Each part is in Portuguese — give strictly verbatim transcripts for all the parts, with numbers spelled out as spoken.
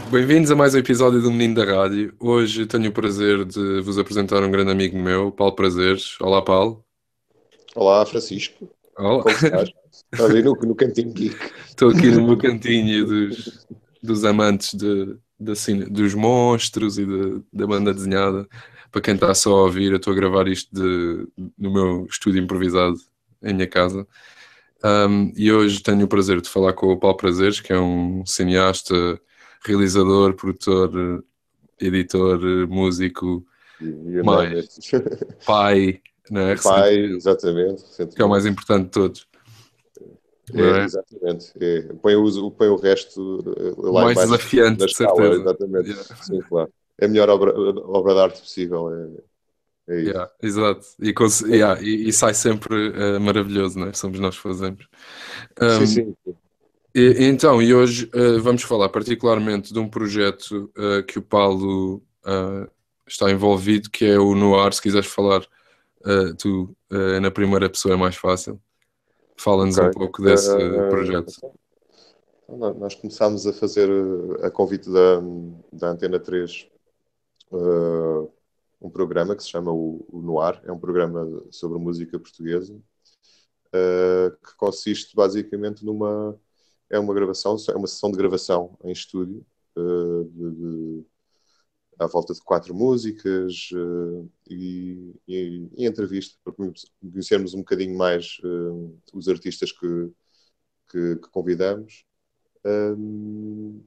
Bem-vindos a mais um episódio do Menino da Rádio. Hoje tenho o prazer de vos apresentar um grande amigo meu, Paulo Prazeres. Olá, Paulo. Olá, Francisco. Olá. Como estás? Estás aí no, no Cantinho Geek. Estou aqui no meu cantinho dos, dos amantes de, de cine- dos monstros e de- da banda desenhada. Para quem está só a ouvir, eu estou a gravar isto de- no meu estúdio improvisado em minha casa. Um, e hoje tenho o prazer de falar com o Paulo Prazeres, que é um cineasta, realizador, produtor, editor, músico, You mais name it. pai, né, Pai, recentemente, exatamente, que é o mais recentemente. importante de todos, não É, é? exatamente. É. Põe, o, põe o resto eh, O lá mais embaixo desafiante, na de escala, certeza. exatamente. Yeah, Sim, claro. É a melhor obra, obra de arte possível, é, é isso. yeah, exato. E, cons- yeah, e, e sai sempre eh, maravilhoso, né? Somos nós que fazemos. Sim, Um, sim. e, então, e hoje eh, vamos falar particularmente de um projeto eh, que o Paulo eh, está envolvido, que é o Noir. Se quiseres falar eh, tu eh, na primeira pessoa é mais fácil. Ok. Fala-nos um pouco desse Eh, projeto. então, nó- nós começámos a fazer eh, a convite da, da Antena três, eh, um programa que se chama o, o Noir. É um programa sobre música portuguesa, uh, que consiste basicamente numa é uma gravação, é uma sessão de gravação em estúdio, uh, de, de, à volta de quatro músicas, uh, e, e, e entrevista para conhecermos um bocadinho mais uh, os artistas que, que, que convidamos. Um,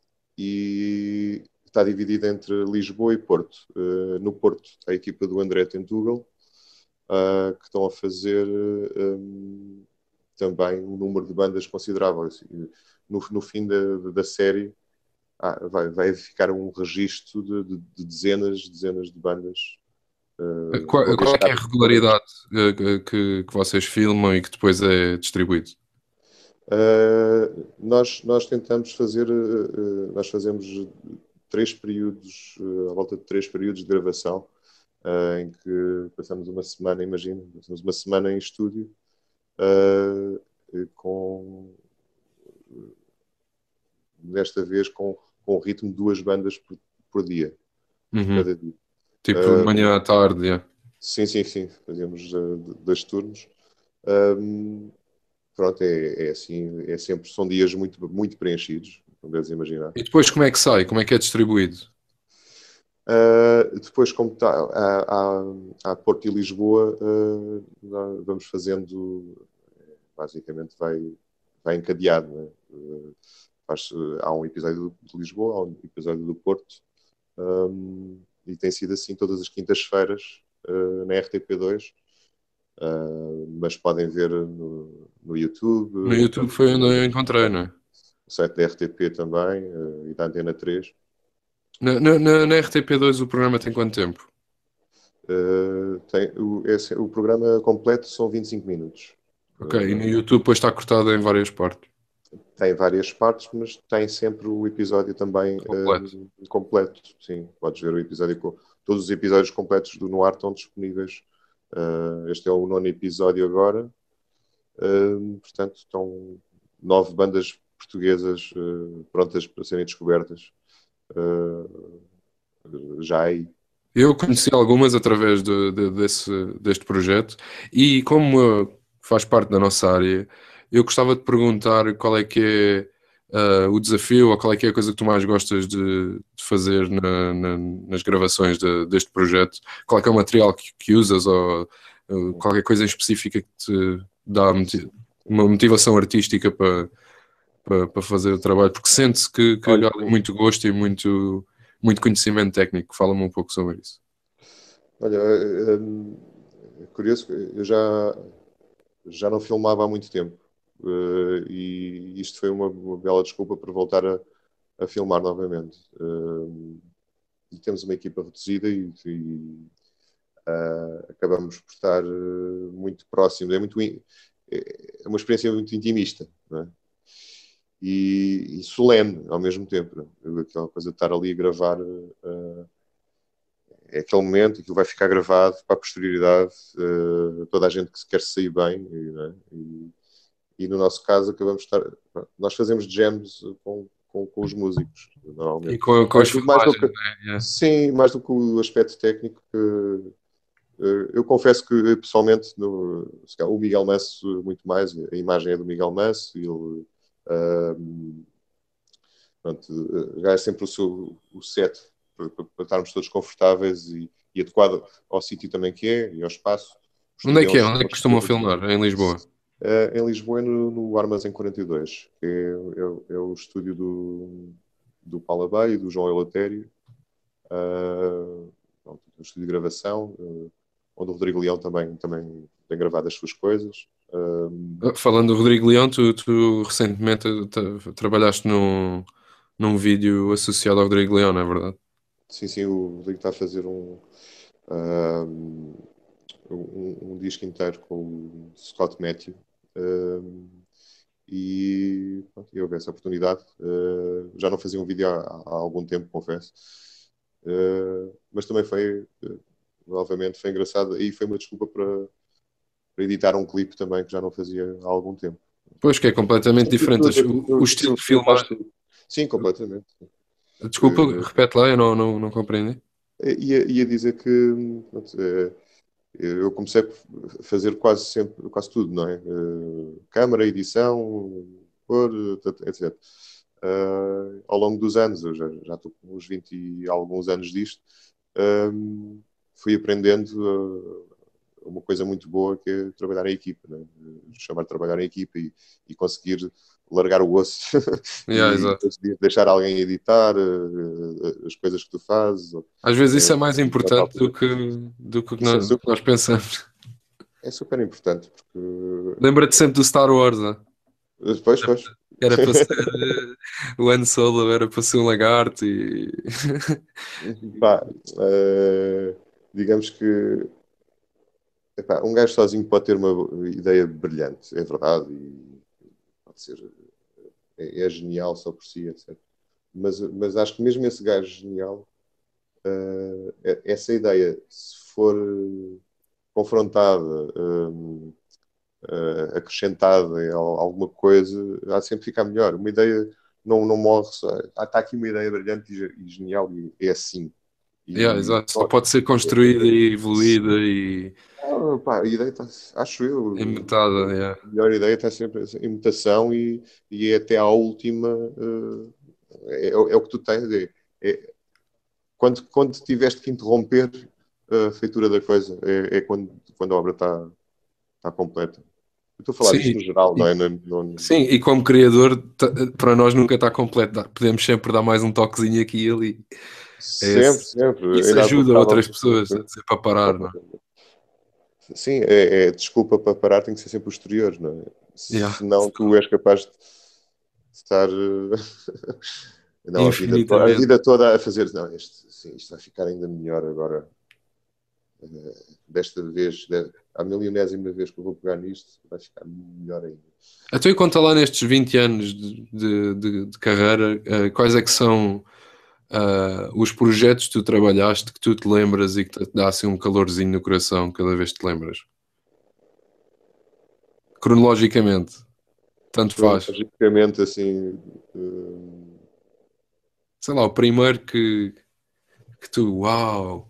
e está dividido entre Lisboa e Porto. Uh, no Porto está a equipa do André Tentugal, uh, que estão a fazer um, também um número de bandas considerável. Assim, no, no fim da, da série, ah, vai, vai ficar um registro de, de, de dezenas, dezenas de bandas, uh, Qual, uma vez qual é que que há é a todas. regularidade eh, que, que, que vocês filmam e que depois é distribuído? Uh, nós, nós tentamos fazer, uh, nós fazemos três períodos, uh, à volta de três períodos de gravação, uh, em que passamos uma semana, imagina, passamos uma semana em estúdio, uh, com, desta vez com, com o ritmo de duas bandas por, por dia, por Uhum. cada dia. Tipo, de Uh, manhã à tarde, yeah. sim, sim, sim, fazemos uh, dois turnos. Um, pronto, é, é assim, é sempre, são dias muito, muito preenchidos, como deves imaginar. E depois como é que sai? Como é que é distribuído? Uh, depois, como está a, a, a Porto e Lisboa, uh, nós vamos fazendo, basicamente vai, vai encadeado, né? Uh, faz, uh, há um episódio de Lisboa, há um episódio do Porto, um, e tem sido assim todas as quintas-feiras, uh, na R T P dois, uh, mas podem ver no, no No YouTube, YouTube podem foi onde ver eu encontrei, não é? no site da R T P também, uh, e da Antena três. Na, na, na, na R T P dois o programa tem quanto tempo? Uh, tem, o, esse, o programa completo são vinte e cinco minutos. Ok, e no Uh, YouTube depois está cortado em várias partes. tem várias partes, mas tem sempre o episódio também Completo. uh, completo. Sim, podes ver o episódio. Com, todos os episódios completos do Noir estão disponíveis. Uh, este é o nono episódio agora. Uh, portanto, estão nove bandas portuguesas uh, prontas para serem descobertas. Uh, já aí. Eu conheci algumas através de, de- desse, deste projeto e como uh, faz parte da nossa área, eu gostava de perguntar qual é que é uh, o desafio ou qual é que é a coisa que tu mais gostas de, de fazer na- na- nas gravações de- deste projeto. Qual é que é o material que, que usas ou uh, qualquer coisa em específica que te dá moti- uma motivação artística para, para, para fazer o trabalho, porque sente-se que, que Olha, há ali muito gosto e muito, muito conhecimento técnico. Fala-me um pouco sobre isso. olha, é, é curioso, eu já, já não filmava há muito tempo. Uh, e isto foi uma, uma bela desculpa para voltar a, a filmar novamente. Uh, e temos uma equipa reduzida e, e uh, acabamos por estar uh, muito próximos. É, muito, é é uma experiência muito intimista, não é? E, e solene ao mesmo tempo. Não é? Aquela coisa de estar ali a gravar. Uh, é aquele momento, aquilo vai ficar gravado para a posterioridade, uh, toda a gente que se quer sair bem, e, né? e, e no nosso caso acabamos de estar, nós fazemos jams com, com, com os músicos, E normalmente. com, com Mais as do, mais do filmagens, que, né? Yeah. sim, mais do que o aspecto técnico, que, uh, eu confesso que pessoalmente no, o Miguel Manso muito mais, a imagem é do Miguel Manso, e ele uh, pronto, já é sempre o, seu, o set para, para, para estarmos todos confortáveis e, e adequado ao sítio também que é e ao espaço. O Onde é estúdio é um que é? Onde é que costumam estúdio filmar? Em Lisboa? uh, em Lisboa, no, no Armazém quarenta e dois, que é, é, é o estúdio do, do Paulo Abai e do João Elatério. Uh, pronto, um estúdio de gravação, uh, onde o Rodrigo Leão também, também tem gravado as suas coisas. Uh, Falando do Rodrigo Leão, tu, tu recentemente tra- trabalhaste num, num vídeo associado ao Rodrigo Leão, não é verdade? sim, sim, o Rodrigo está a fazer um, uh, um, um disco inteiro com o Scott Matthew. Uh, e pronto, eu houve essa oportunidade. Uh, já não fazia um vídeo há, há algum tempo, confesso. Uh, mas também foi, uh, novamente, foi engraçado. E foi uma desculpa para, para editar um clipe também, que já não fazia há algum tempo. Pois que é completamente diferente. Tudo, O, o tudo, estilo tudo, de tudo faz filmagem. tudo. Sim, completamente. Desculpa, Uh, repete lá, eu não, não, não compreendi. ia, ia dizer que pronto, uh, eu comecei a fazer quase sempre, quase tudo, não é? Uh, câmara, edição, cor, etcétera. Uh, ao longo dos anos, eu já, já estou com uns vinte e alguns anos disto, um, fui aprendendo uh, uma coisa muito boa que é trabalhar em equipa, né? Chamar de trabalhar em equipa e, e conseguir largar o osso Yeah, e, exato. e deixar alguém editar uh, as coisas que tu fazes. Às vezes isso Uh, é mais importante do que, do que o que isso é nós, super, nós pensamos. é super importante porque Lembra-te sempre do Star Wars, né? depois, depois. Era para ser eh, o Han Solo, era para ser um lagarto e. Pá, uh, digamos que epá, um gajo sozinho pode ter uma ideia brilhante, é verdade, e pode ser, é, é genial só por si, etcétera. Mas, mas acho que mesmo esse gajo genial, uh, essa ideia, se for confrontada, um, uh, acrescentada em alguma coisa, há sempre ficar melhor. Uma ideia não, não morre só. Ah, está aqui uma ideia brilhante e, e genial, e é assim. Yeah, E exato. Só pode ser construída e evoluída e ah, pá, a ideia está, acho eu, inventada. Yeah. a melhor ideia está sempre em imitação e, e é até à última. Uh, é, é o que tu tens. É, é, quando, quando tiveste que interromper a feitura da coisa, é, é quando, quando a obra está, está completa. Eu estou a falar disto Sim, no geral, não e, é? Não, não, sim, e como criador, ta- para nós nunca está completo. Dá- Podemos sempre dar mais um toquezinho aqui e ali. É sempre, esse- sempre. Isso Ainda há pouco ajuda estava. outras pessoas a dizer para parar, não é? Sim, é, é desculpa para parar, tem que ser sempre posterior, não é? Yeah. Senão tu és capaz de estar eh, não, a vida, to- a Infinitamente. vida toda a fazer não, isto, sim, isto vai ficar ainda melhor agora. Eh, desta vez, de, a milionésima vez que eu vou pegar nisto, vai ficar melhor ainda. Então, e conta lá nestes vinte anos de, de, de- de carreira, eh, quais é que são ah, os projetos que tu trabalhaste que tu te lembras e que te dá assim um calorzinho no coração cada vez que te lembras? Cronologicamente, tanto faz. Cronologicamente, assim, eh, Sei lá, o primeiro que, que tu, uau,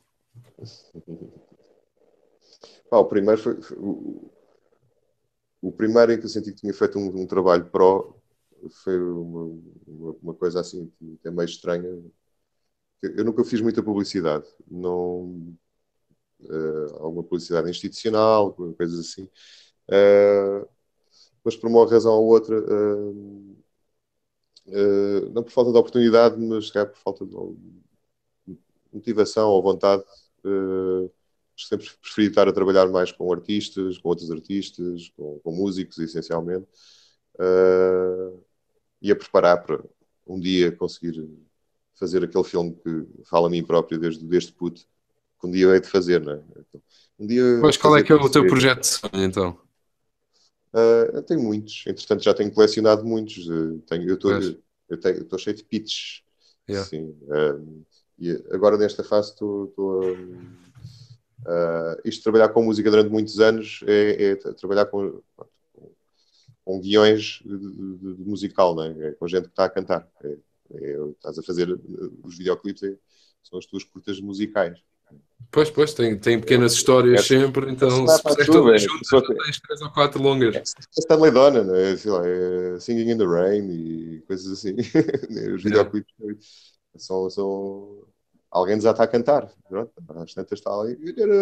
pá, o primeiro foi, foi- o, o primeiro em que eu senti que tinha feito um, um trabalho pró foi uma, uma, uma coisa assim que é meio estranha. Eu nunca fiz muita publicidade, não, uh, alguma publicidade institucional, coisas assim. Uh, mas por uma razão ou outra, uh, uh, não por falta de oportunidade, mas é por falta de motivação ou vontade, uh, sempre preferi estar a trabalhar mais com artistas, com outros artistas, com, com músicos, essencialmente, uh, e a preparar para um dia conseguir fazer aquele filme que fala a mim próprio desde, desde puto, que um dia eu hei de fazer, não é? Um dia hei pois de qual é fazer que é o teu isso. projeto de sonho então? Uh, eu tenho muitos, entretanto já tenho colecionado muitos. Uh, tenho, eu estou Pois, eu, eu tenho- eu estou cheio de pitches, yeah. sim. Uh, e agora nesta fase estou, estou um, uh, isto de trabalhar com música durante muitos anos é, é trabalhar com, com guiões de, de, de musical, não é? É com gente que está a cantar. É, É, estás a fazer uh, os videoclipes, é, são as tuas curtas musicais. Pois, pois, tem, tem pequenas histórias sempre, Esse então dá se para puseres tudo, todas é, juntas só já que- tens três ou quatro longas. é Stanley Donen, não é? Sei lá, é Singing in the Rain e coisas assim. Os Yeah. videoclipes são, são... Alguém já está a cantar. Pronto, às tantas está ali.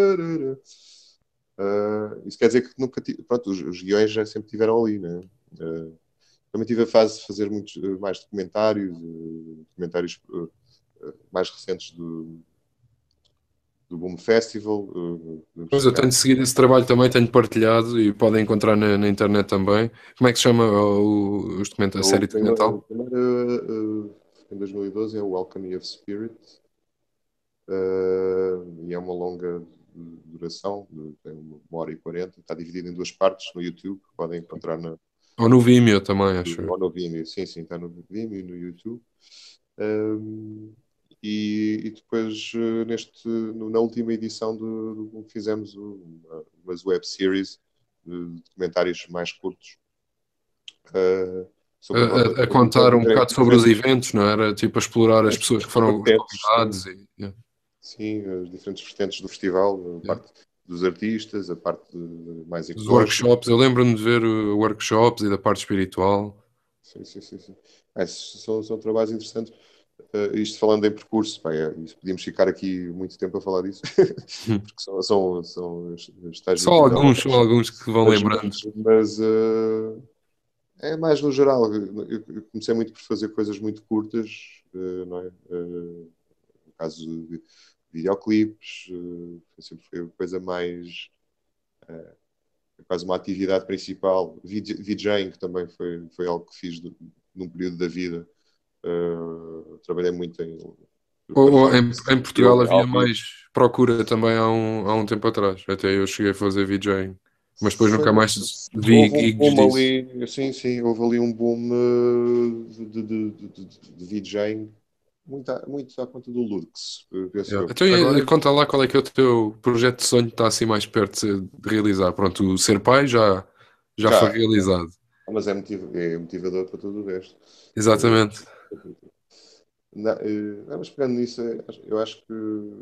Uh, isso quer dizer que nunca tive... Pronto, os, os guiões já sempre tiveram ali, né? Uh, também tive a fase de fazer muitos uh, mais documentários, uh, documentários uh, uh, mais recentes do, do Boom Festival. Uh, Mas eu tenho seguido esse trabalho também, tenho partilhado e podem encontrar na, na internet também. Como é que se chama o, os document- a o série primeiro, o documental? primeiro uh, em dois mil e doze é o Alchemy of Spirit. Uh, e é uma longa duração, tem uma hora e quarenta, está dividido em duas partes no YouTube, que podem encontrar na, Ou no Vimeo também, acho eu. ou no Vimeo, sim, sim, está no Vimeo e no YouTube. Um, e, e depois, uh, neste, no- na última edição do, do fizemos uma, umas web series de documentários mais curtos uh, A, sobre a- a contar um diferentes, bocado sobre os diferentes, eventos, não era? Tipo, a explorar as pessoas que foram os vertentes, sim. convidados. E, yeah. Sim, as diferentes vertentes do festival, a Yeah. parte dos artistas, a parte de- mais Os ecológica. workshops, eu lembro-me de ver uh, workshops e da parte espiritual. Sim, sim, sim, sim. Ah, esses são, são trabalhos interessantes. Uh, isto falando em percurso, bem, é, isso podíamos ficar aqui muito tempo a falar disso, porque são, são, são os, os tais Só vinte e tal alguns, só horas. alguns que vão Mas, lembrando. mas, mas, uh, é mais no geral. Eu, eu comecei muito por fazer coisas muito curtas, uh, não é? Uh, no caso de videoclipes, uh, sempre foi a coisa mais. Uh, quase uma atividade principal. DJing, que também foi, foi algo que fiz de, num período da vida. Uh, trabalhei muito em Ou, ou em, performance em Portugal havia ao vivo. mais procura também há um, há um tempo atrás. Até eu cheguei a fazer VJing. Mas depois Foi, nunca mais vi houve um gigs boom disso. ali, sim, sim, houve ali um boom uh, de, de, de, de, de DJing, muito à, muito à conta do Lux, uh, penso Yeah. eu. Então, Agora, e- conta lá qual é que é o teu projeto de sonho que está assim mais perto de, ser- de realizar. Pronto, o ser pai já, já foi já, realizado. mas é, motiv é motivador para tudo o resto. Uh, Exatamente. na, uh, não, mas pegando nisso, é, eu acho que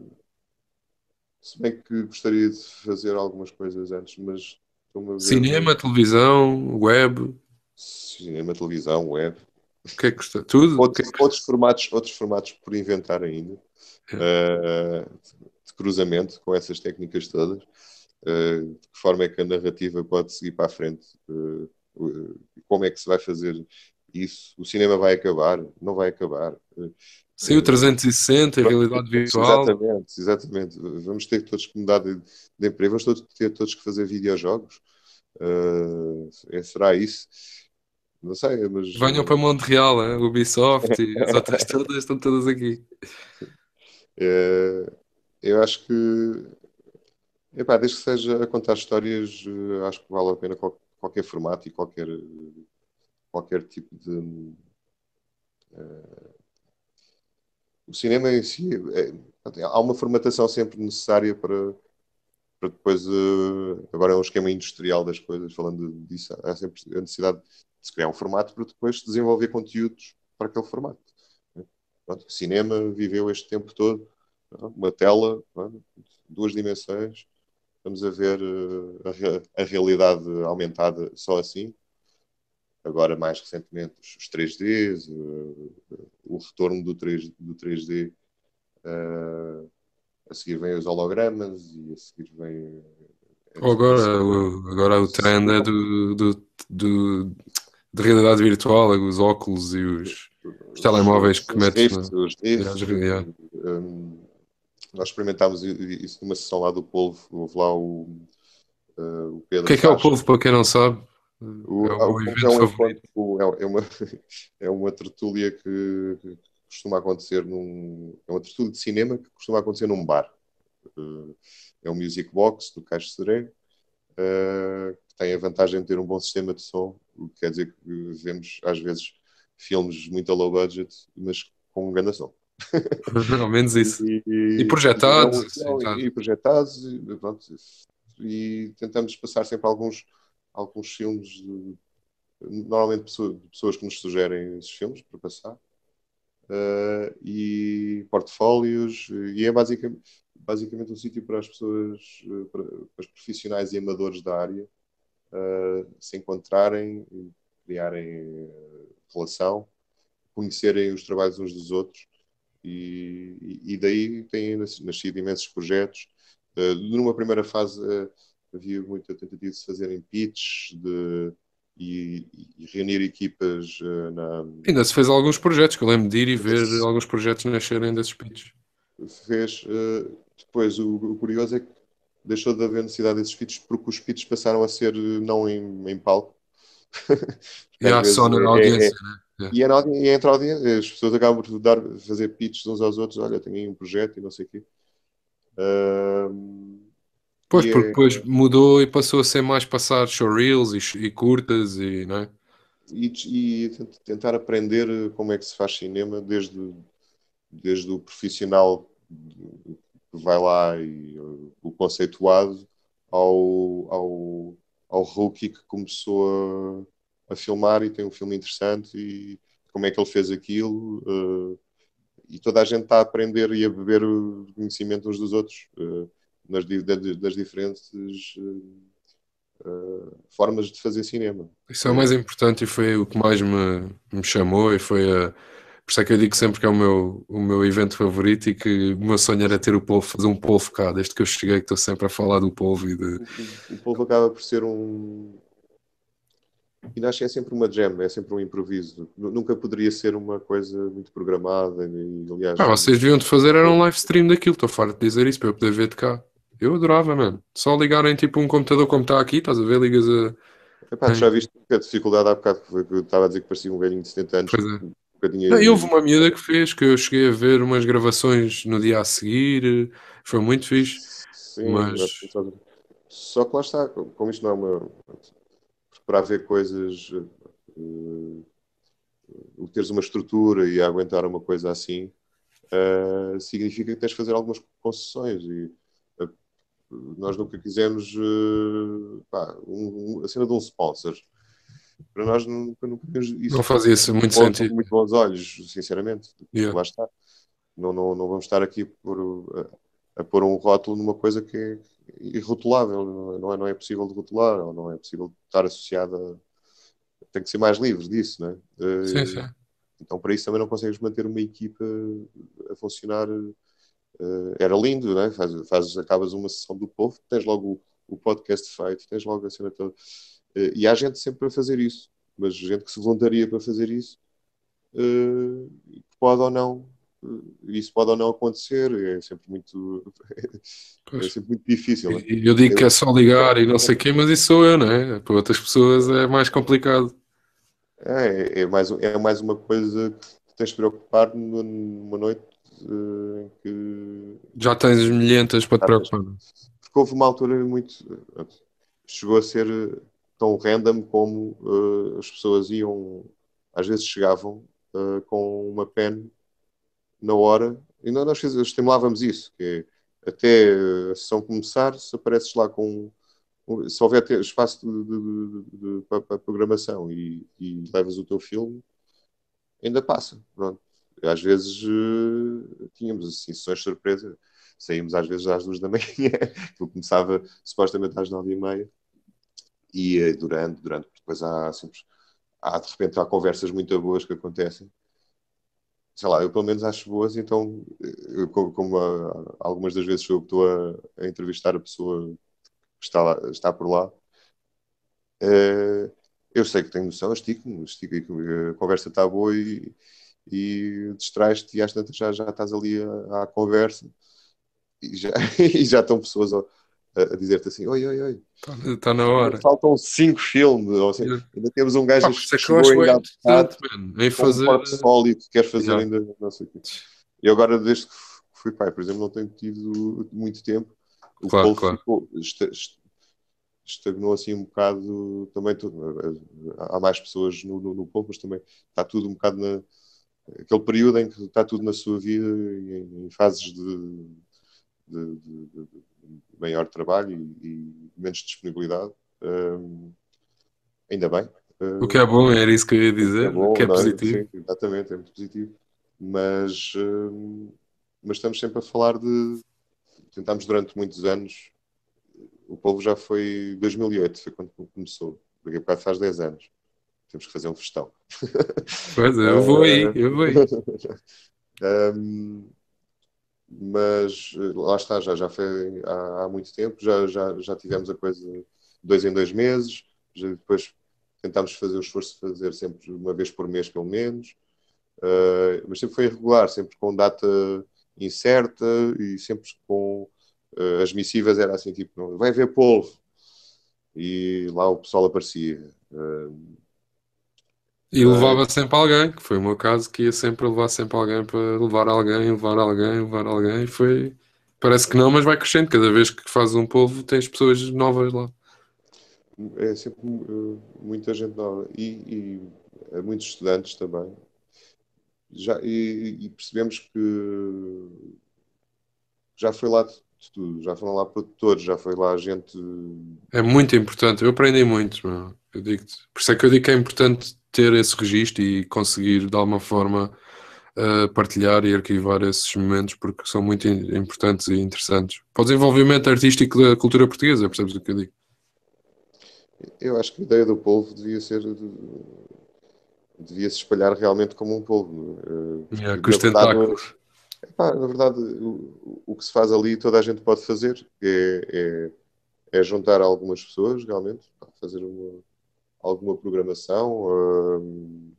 se bem que gostaria de fazer algumas coisas antes, mas estou-me a ver Cinema, no televisão, web, o cinema, televisão, web, que é que custa? Tudo? O que é outros, que... outros formatos, outros formatos por inventar ainda, Yeah. uh, de cruzamento com essas técnicas todas, uh, de que forma é que a narrativa pode seguir para a frente, uh, uh, como é que se vai fazer isso, o cinema vai acabar, não vai acabar. Uh, Saiu trezentos e sessenta, realidade virtual. Exatamente, exatamente. Vamos ter todos que mudar de, de emprego, vamos todos, ter todos que fazer videojogos. Uh, será isso? Não sei, mas Venham para Montreal, hein? Ubisoft e as outras todas estão todas aqui. uh, eu acho que, epá, desde que seja a contar histórias, uh, acho que vale a pena qual, qualquer formato e qualquer, qualquer tipo de. Uh, o cinema em si, é, há uma formatação sempre necessária para, para depois, uh, agora é um esquema industrial das coisas, falando disso, há sempre a necessidade de se criar um formato para depois desenvolver conteúdos para aquele formato. Né? Pronto, o cinema viveu este tempo todo, não? Uma tela, não? Duas dimensões, estamos a ver uh, a, a, realidade aumentada só assim. Agora, mais recentemente, os três Ds, uh, o retorno do, três, do três D. Uh, a seguir vem os hologramas e a seguir vem Ou agora, o- agora o trend é do, do, do- de realidade virtual, os óculos e os, os os, telemóveis que os metes Rift, na. os Yeah, os- Rift. yeah. Um, nós experimentámos isso numa sessão lá do Polvo. Houve lá o, uh, o O que Pedro é que é o Sá. polvo, para quem não sabe? O, É o o meu Polvo é evento um favorito. encontro, é, é uma, é uma tertúlia que, que costuma acontecer num. É uma tertúlia de cinema que costuma acontecer num bar. Uh, é um music box do Caixo Seré, uh, que tem a vantagem de ter um bom sistema de som, o que quer dizer que vemos às vezes filmes muito a low budget, mas com um grande som. Ao menos isso. E, E e, e, projetados, não, assim, não, tá. e projetados, e, pronto, e tentamos passar sempre alguns, alguns filmes, de, normalmente pessoas, pessoas que nos sugerem esses filmes para passar. uh, e portfólios, e é basicamente, basicamente um sítio para as pessoas, para, para os profissionais e amadores da área uh, se encontrarem, criarem uh, relação, conhecerem os trabalhos uns dos outros, e, e daí têm nascido imensos projetos. Uh, numa primeira fase uh, havia muita tentativa de se fazerem pitches de, e, e reunir equipas uh, na... Ainda se fez alguns projetos, que eu lembro de ir e ver alguns projetos nascerem desses pitches. Fez, uh, depois, o, o curioso é que deixou de haver necessidade desses pitches porque os pitches passaram a ser não em, em palco. E há só na é, audiência, é, é, né? e, é na, e é entre a audiência, as pessoas acabam por dar, fazer pitches uns aos outros, olha, tenho aí um projeto e não sei o quê. Uh, Pois, e porque é, depois mudou e passou a ser mais passar showreels e, e curtas e, não é? e, e tentar aprender como é que se faz cinema desde, desde o profissional que vai lá e o conceituado ao, ao, ao rookie que começou a, a filmar e tem um filme interessante e como é que ele fez aquilo uh, e toda a gente está a aprender e a beber o conhecimento uns dos outros uh, nas, das diferentes uh, uh, formas de fazer cinema. Isso é o mais É, importante e foi o que mais me, me chamou e foi a... Por isso é que eu digo sempre que é o meu, o meu evento favorito e que o meu sonho era ter o polvo, fazer um polvo cá. Desde que eu cheguei que estou sempre a falar do polvo e de... o, o povo acaba por ser um. E acho que é sempre uma jam, é sempre um improviso. Nunca poderia ser uma coisa muito programada. E, Ah, aliás, vocês deviam de fazer era um live stream daquilo, estou farto de dizer isso para eu poder ver de cá. Eu adorava, mano. Só ligarem tipo um computador como está aqui, estás a ver? Ligas epá, a... tu já em- viste a dificuldade há bocado que foi que eu estava a dizer que parecia um velhinho de setenta anos Pois que é. nunca tinha. Não, e houve uma miúda que fez, que eu cheguei a ver umas gravações no dia a seguir, foi muito fixe, Sim, mas só, só que lá está, como isto não é uma. Para haver coisas. Uh, o teres uma estrutura e aguentar uma coisa assim, uh, significa que tens de fazer algumas concessões. E uh, nós nunca quisemos uh, pá, um, um, a cena de um sponsor. Para nós nunca, nunca temos não isso fazia isso muito com, com sentido. muito bons olhos, sinceramente. Yeah. Lá está. Não, não, não vamos estar aqui por, a, a pôr um rótulo numa coisa que é irrotulável. Não é, não é possível de rotular, ou não é possível de estar associada. A, tem que ser mais livre disso, não é? Sim, Uh, sim. então, para isso também não consegues manter uma equipa a funcionar. Uh, era lindo, né? Faz, faz, acabas uma sessão do povo, tens logo o, o podcast feito, tens logo a cena toda. Uh, e há gente sempre a fazer isso, mas gente que se voluntaria para fazer isso, uh, pode ou não, uh, isso pode ou não acontecer, é sempre muito, é Pois. sempre muito difícil, né? E eu digo que é Eu, só ligar e não sei o quê, mas isso sou eu, não é? Para outras pessoas é mais complicado. é, é, mais, é mais uma coisa que tens de preocupar numa noite uh, em que Já tens milhentas para te preocupar. Não porque houve uma altura muito. Chegou a ser tão random como uh, as pessoas iam, às vezes chegavam uh, com uma pen na hora, e nós, nós estimulávamos isso, que é, até a sessão começar, se apareces lá com. Se houver te- espaço de, de- de- de- para, para programação e, e levas o teu filme, ainda passa. Pronto. Às vezes uh, tínhamos assim, sessões de surpresa. Saímos às vezes às duas da manhã, que começava supostamente às nove e meia, e uh, durante, durante, depois há, sempre, há de repente há conversas muito boas que acontecem. Sei lá, eu pelo menos acho boas, então, eu, como, como uh, algumas das vezes eu estou a, a entrevistar a pessoa que está, lá, está por lá, uh, eu sei que tenho noção, estico-me, estico, a conversa está boa e, e distrais-te e às tantas já, já estás ali à, à conversa e já, e já estão pessoas a, a dizer-te assim, oi, oi, oi, está, está na ainda hora. faltam cinco filmes, ou seja, Yeah. ainda temos um gajo Pá, por que isso é que eu chegou acho bem ainda há interessante, bocado mano, em com um fazer. portfólio que quer fazer Yeah. ainda, não sei o quê. E agora, desde que fui pai, por exemplo, não tenho tido muito tempo, o Claro, polvo claro. ficou, esta- estagnou assim um bocado também tudo. Há mais pessoas no, no, no polvo, mas também está tudo um bocado na, aquele período em que está tudo na sua vida em, em fases de, de, de, de maior trabalho e, e menos disponibilidade. Um, ainda bem. O que é Uh, bom, era isso que eu ia é dizer, o que bom, é não é? positivo. Sim, exatamente, é muito positivo. mas, uh, mas estamos sempre a falar de... Tentámos durante muitos anos. O Polvo já foi dois mil e oito, foi quando começou. Daqui a bocado faz dez anos. Temos que fazer um festão. Pois é, eu vou aí, Uh, eu vou aí. um, mas lá está, já, já foi há, há muito tempo, já, já, já tivemos a coisa de dois em dois meses, já depois tentámos fazer o esforço de fazer sempre uma vez por mês, pelo menos, uh, mas sempre foi irregular, sempre com data incerta e sempre com uh, as missivas, era assim, tipo, vai haver polvo, e lá o pessoal aparecia. Uh, E mas levava sempre alguém, que foi o meu caso, que ia sempre levar sempre alguém para levar alguém, levar alguém, levar alguém. E foi. Parece que não, mas vai crescendo. Cada vez que fazes um polvo, tens pessoas novas lá. é sempre uh, muita gente nova e, e uh, muitos estudantes também. Já, e, e percebemos que já foi lá de tudo, já foram lá produtores, já foi lá gente. É muito importante. Eu aprendi muito, meu. Eu digo-te. Por isso é que eu digo que é importante ter esse registro e conseguir, de alguma forma, uh, partilhar e arquivar esses momentos, porque são muito in- importantes e interessantes. Para o desenvolvimento artístico da cultura portuguesa, percebes o que eu digo? Eu acho que a ideia do polvo devia ser. Devia se espalhar realmente como um polvo. Uh, Yeah, porque, com na os verdade, tentáculos. epá, na verdade o, o que se faz ali toda a gente pode fazer. É, é, é juntar algumas pessoas, realmente, fazer uma, alguma programação. Uh,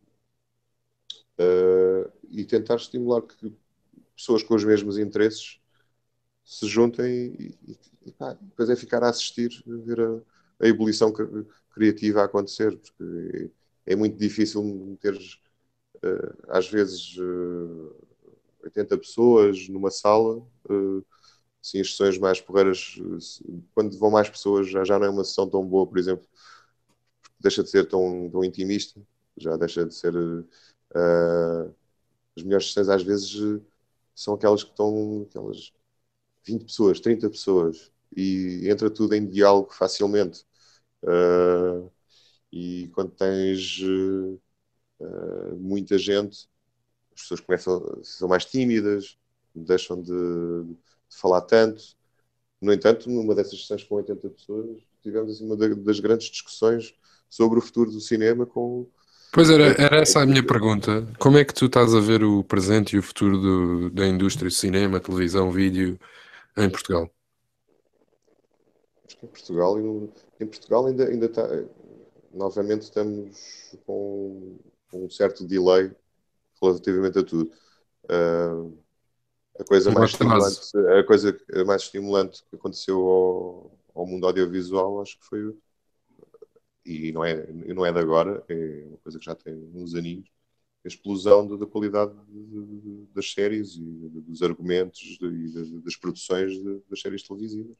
uh, e tentar estimular que pessoas com os mesmos interesses se juntem e, e, e pá, depois é ficar a assistir, a ver a, a ebulição criativa a acontecer, porque é, é muito difícil ter uh, às vezes uh, oitenta pessoas numa sala, uh, assim, as sessões mais porreiras, uh, quando vão mais pessoas já, já não é uma sessão tão boa, por exemplo, deixa de ser tão, tão intimista, já deixa de ser uh, as melhores sessões às vezes uh, são aquelas que estão aquelas vinte pessoas, trinta pessoas, e entra tudo em diálogo facilmente. Uh, e quando tens uh, uh, muita gente, as pessoas começam, são mais tímidas, deixam de, de falar tanto. No entanto, numa dessas sessões com oitenta pessoas, tivemos assim, uma das grandes discussões sobre o futuro do cinema com... Pois era, Uh, era essa a minha pergunta. Como é que tu estás a ver o presente e o futuro do- da indústria de cinema, televisão, vídeo em Portugal? acho que em Portugal, em Portugal ainda, ainda está... Novamente estamos com um certo delay relativamente a tudo. Uh, a coisa Um mais atraso. estimulante, a coisa mais estimulante que aconteceu ao, ao mundo audiovisual, acho que foi, e não é, não é de agora, é uma coisa que já tem uns aninhos, a explosão da, da qualidade de, de, das séries e de, dos argumentos de, e de, das produções das séries televisivas.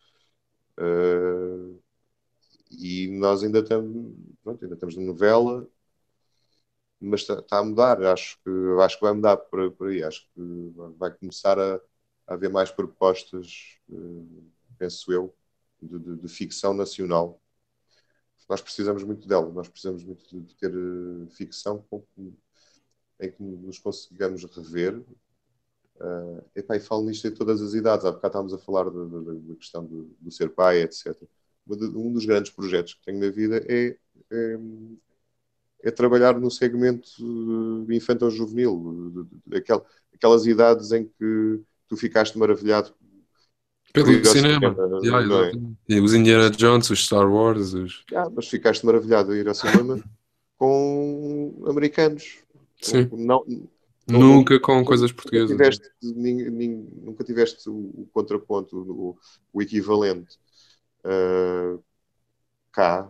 Uh, e nós ainda estamos, pronto, ainda estamos na novela, mas está, está a mudar. Acho que, acho que vai mudar por, por aí. Acho que vai começar a, a haver mais propostas, uh, penso eu, de, de, de, ficção nacional. Nós precisamos muito dela. Nós precisamos muito de, de ter uh, ficção com, em que nos consigamos rever. Uh, epá, e falo nisto em todas as idades. Há bocado estávamos a falar da, da, da questão do, do ser pai, etcétera. Um dos grandes projetos que tenho na vida é, é é trabalhar no segmento infantil-juvenil, aquelas idades em que tu ficaste maravilhado por Pelo ir ao cinema. cinema, Yeah, não é? exatamente. E os Indiana Jones, os Star Wars, os... Ah, mas ficaste maravilhado a ir ao cinema com americanos. Sim. Não, não, não, Nunca com coisas nunca portuguesas. tiveste, nunca tiveste o, o contraponto, o, o equivalente uh, cá.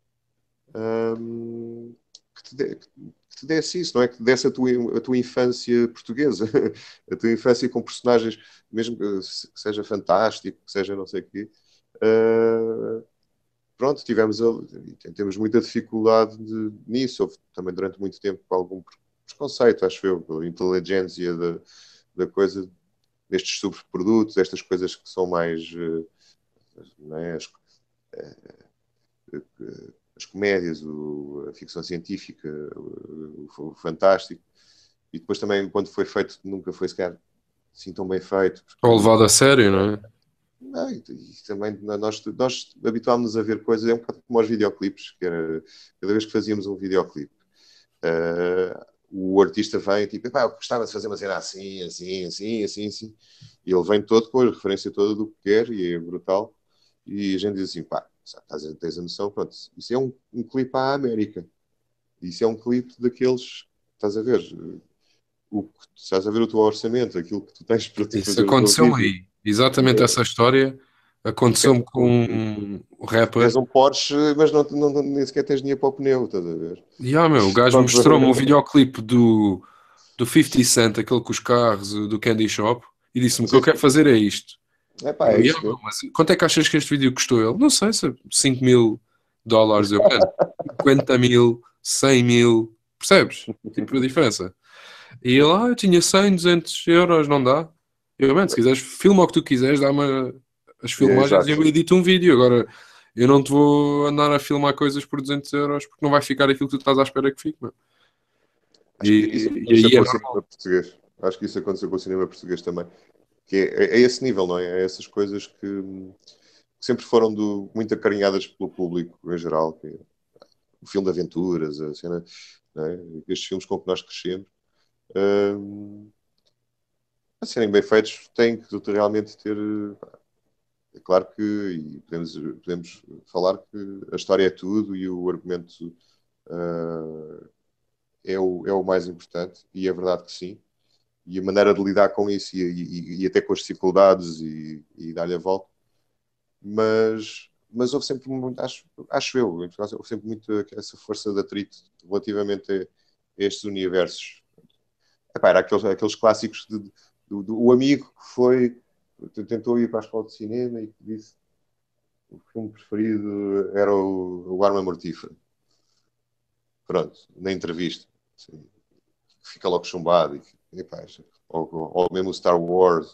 Um, que, te dê, que te desse isso, não é? Que te desse a tua, a tua infância portuguesa, a tua infância com personagens, mesmo que seja fantástico, que seja não sei o quê. Uh, pronto, tivemos temos muita dificuldade de, nisso. Houve também durante muito tempo algum preconceito, acho eu, pela inteligência da, da coisa, destes subprodutos, estas coisas que são mais. Uh, não é? As, as comédias, o, a ficção científica, o, o fantástico. E depois também, quando foi feito, nunca foi sequer assim tão bem feito. Ou levado a sério, não é? Não, e, e também nós, nós habituámos-nos a ver coisas, é um bocado como os videoclipes, que era, cada vez que fazíamos um videoclipe, uh, o artista vem e tipo, eu gostava de fazer uma cena assim, assim, assim, assim, assim, e ele vem todo com a referência toda do que quer, e é brutal, e a gente diz assim, pá, sabe, tens a noção, pronto, isso é um, um clipe à América, isso é um clipe daqueles, estás a ver, o que estás a ver o teu orçamento, aquilo que tu tens para te Isso fazer o teu aconteceu-me vídeo. aí. Exatamente essa história aconteceu-me com um rapper. Tens um Porsche, mas não, não, não, nem sequer tens dinheiro para o pneu, estás a ver? E ah, meu, o gajo mostrou-me um videoclipe do, do fifty Cent, aquele com os carros, do Candy Shop, e disse-me: o que Sim, eu quero sim. fazer é isto. É pá, é Eu, isso "Yeah, meu, mesmo. mas quanto é que achas que este vídeo custou? Ele, não sei, cinco mil dólares. Eu, mano, cinquenta mil, cem mil, percebes? Tipo a diferença. E ele, ah, eu tinha cem, duzentos euros, não dá? Eu, mano, se quiseres, filma o que tu quiseres, dá-me as É, filmagens e eu exato. edito um vídeo. Agora, eu não te vou andar a filmar coisas por duzentos euros porque não vai ficar aquilo que tu estás à espera que fique, mano. Acho que isso E, e aconteceu aí é com o cinema normal. português. Acho que isso aconteceu com o cinema português também. Que é, é, é esse nível, não é? É essas coisas que, hum, que sempre foram do, muito acarinhadas pelo público em geral. Que é o filme de aventuras, a cena, não é? Estes filmes com que nós crescemos. Hum, a serem bem feitos, têm que realmente ter. É claro que e podemos, podemos falar que a história é tudo e o argumento uh, é, o, é o mais importante, e é verdade que sim. E a maneira de lidar com isso e, e, e até com as dificuldades e, e dar-lhe a volta. Mas, mas houve sempre muito, acho, acho eu, houve sempre muito essa força de atrito relativamente a, a estes universos. Epá, era aqueles, aqueles clássicos de, do, do o amigo que foi, tentou ir para a escola de cinema e que disse o filme preferido era o, o Arma Mortífera. Pronto, na entrevista. Assim, fica logo chumbado. E, epá, ou, ou mesmo o Star Wars.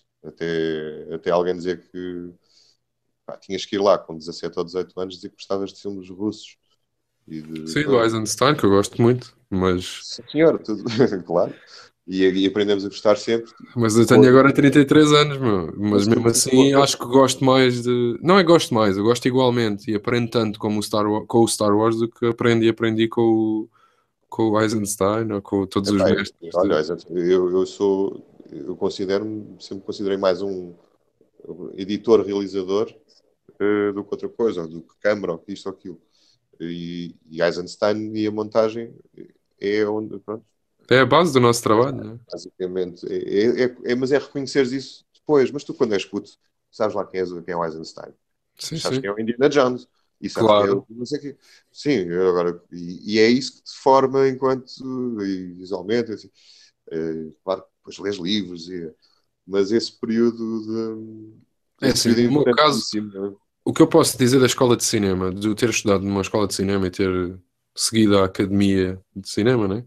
Até, até alguém dizer que pá, tinhas que ir lá com dezassete ou dezoito anos dizer que gostavas de filmes russos. E de, Sim, do Eisenstein, que eu gosto muito, mas, sim, senhor, tudo, claro. E, e aprendemos a gostar sempre. mas eu tenho Com, agora trinta e três anos, meu. Mas mesmo assim com, acho que gosto mais de. Não é gosto mais, eu gosto igualmente e aprendo tanto como o Star Wa- com o Star Wars do que aprendi e aprendi com o, com o Eisenstein ou com todos os epá, mestres. olha, De... eu, eu sou, eu considero-me, sempre considerei mais um editor, realizador uh, do que outra coisa, ou do que câmara, ou que isto ou aquilo. E, e Eisenstein e a montagem é onde, pronto, É a base do nosso trabalho, né? basicamente. É, é, é, mas é reconheceres isso depois. Mas tu, quando és puto, sabes lá quem é, quem é o Eisenstein. Sim, Sabes sim. quem é o Indiana Jones. E sabes quem é o. Claro. Não sei quê. Sim, eu agora. E, e é isso que te forma enquanto. E visualmente. Assim. É, claro, depois lês livros. E, mas esse período de. É Esse assim, período é no meu caso, importantíssimo. Não é? o que eu posso dizer da escola de cinema, de eu ter estudado numa escola de cinema e ter seguido a academia de cinema, né?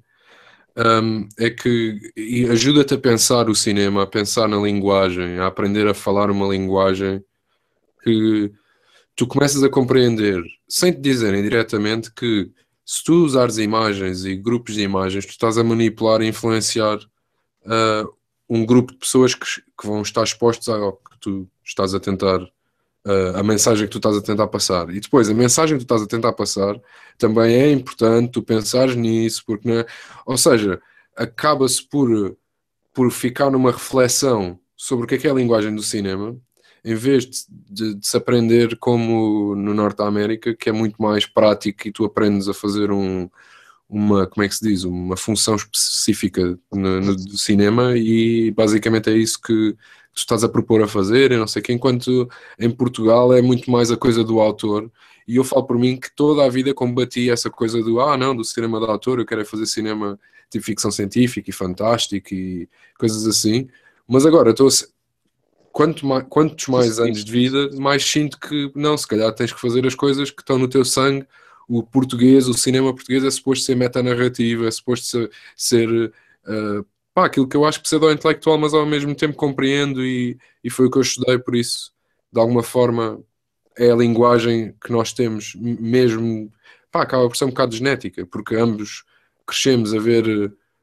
Um, é que e ajuda-te a pensar o cinema, a pensar na linguagem, a aprender a falar uma linguagem que tu começas a compreender, sem te dizerem diretamente que se tu usares imagens e grupos de imagens, tu estás a manipular e influenciar uh, um grupo de pessoas que, que vão estar expostos ao que tu estás a tentar, uh, a mensagem que tu estás a tentar passar. E depois, a mensagem que tu estás a tentar passar também é importante tu pensares nisso, porque não é? Ou seja, acaba-se por, por ficar numa reflexão sobre o que é que é a linguagem do cinema, em vez de, de- de se aprender como no Norte da América, que é muito mais prático e tu aprendes a fazer um, uma, como é que se diz, uma função específica no, no- do cinema e basicamente é isso que tu estás a propor a fazer e não sei o quê, enquanto em Portugal é muito mais a coisa do autor e eu falo por mim que toda a vida combati essa coisa do, ah não, do cinema de autor, eu quero é fazer cinema tipo ficção científica e fantástico e coisas assim, mas agora estou a se- quanto mais, quantos Isso, mais anos isso, de isso. vida, mais sinto que não, se calhar tens que fazer as coisas que estão no teu sangue. O português, o cinema português é suposto ser metanarrativa, é suposto ser, ser uh, pá, aquilo que eu acho pseudo-intelectual, mas ao mesmo tempo compreendo e, e foi o que eu estudei, por isso, de alguma forma, é a linguagem que nós temos, mesmo, pá, acaba por ser um bocado genética, porque ambos crescemos a ver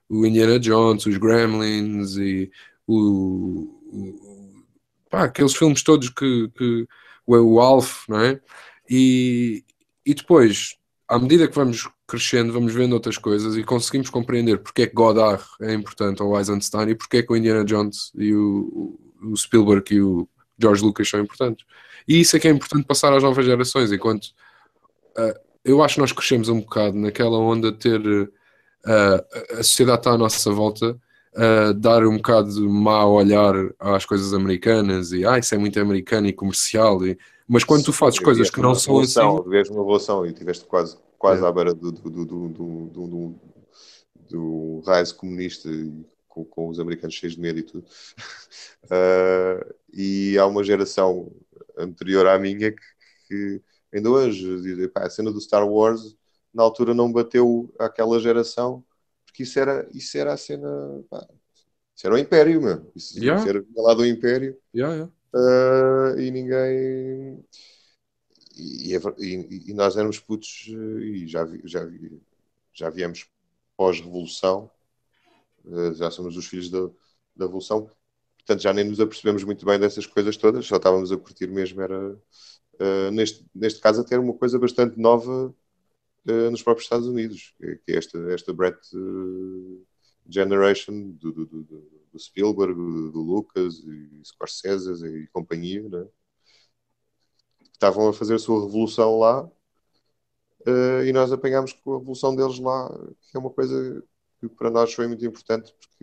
o Indiana Jones, os Gremlins e o, o- pá, aqueles filmes todos que, que o, o Alf, não é? E, e depois, à medida que vamos crescendo, vamos vendo outras coisas e conseguimos compreender porque é que Godard é importante ao Eisenstein e porque é que o Indiana Jones e o, o Spielberg e o George Lucas são importantes. E isso é que é importante passar às novas gerações, enquanto uh, eu acho que nós crescemos um bocado naquela onda de ter uh, a sociedade está à nossa volta, uh, dar um bocado de mau olhar às coisas americanas e ah, isso é muito americano e comercial, e... mas quando tu Sim, fazes coisas que vieste não uma são assim, revolução, vieste uma revolução e estiveste quase, quase yeah. à beira do, do, do, do, do, do, do, do rise comunista e com, com os americanos cheios de medo e tudo. Uh, e há uma geração anterior à minha que, que ainda hoje diz, pá, a cena do Star Wars na altura não bateu àquela geração porque isso era, isso era a cena, pá, isso era o Império, meu. Isso, isso Yeah, era lá do Império. yeah, yeah. Uh, e ninguém e, e, e nós éramos putos e já, vi, já, vi, já viemos pós-revolução, uh, já somos os filhos da, da revolução, portanto já nem nos apercebemos muito bem dessas coisas todas, só estávamos a curtir mesmo, era uh, neste, neste caso até uma coisa bastante nova uh, nos próprios Estados Unidos, que, que é esta, esta Brett uh, Generation do, do, do, do Spielberg, do, do Lucas e Scorsese e companhia, né? Que estavam a fazer a sua revolução lá uh, e nós apanhámos com a revolução deles lá, que é uma coisa que para nós foi muito importante porque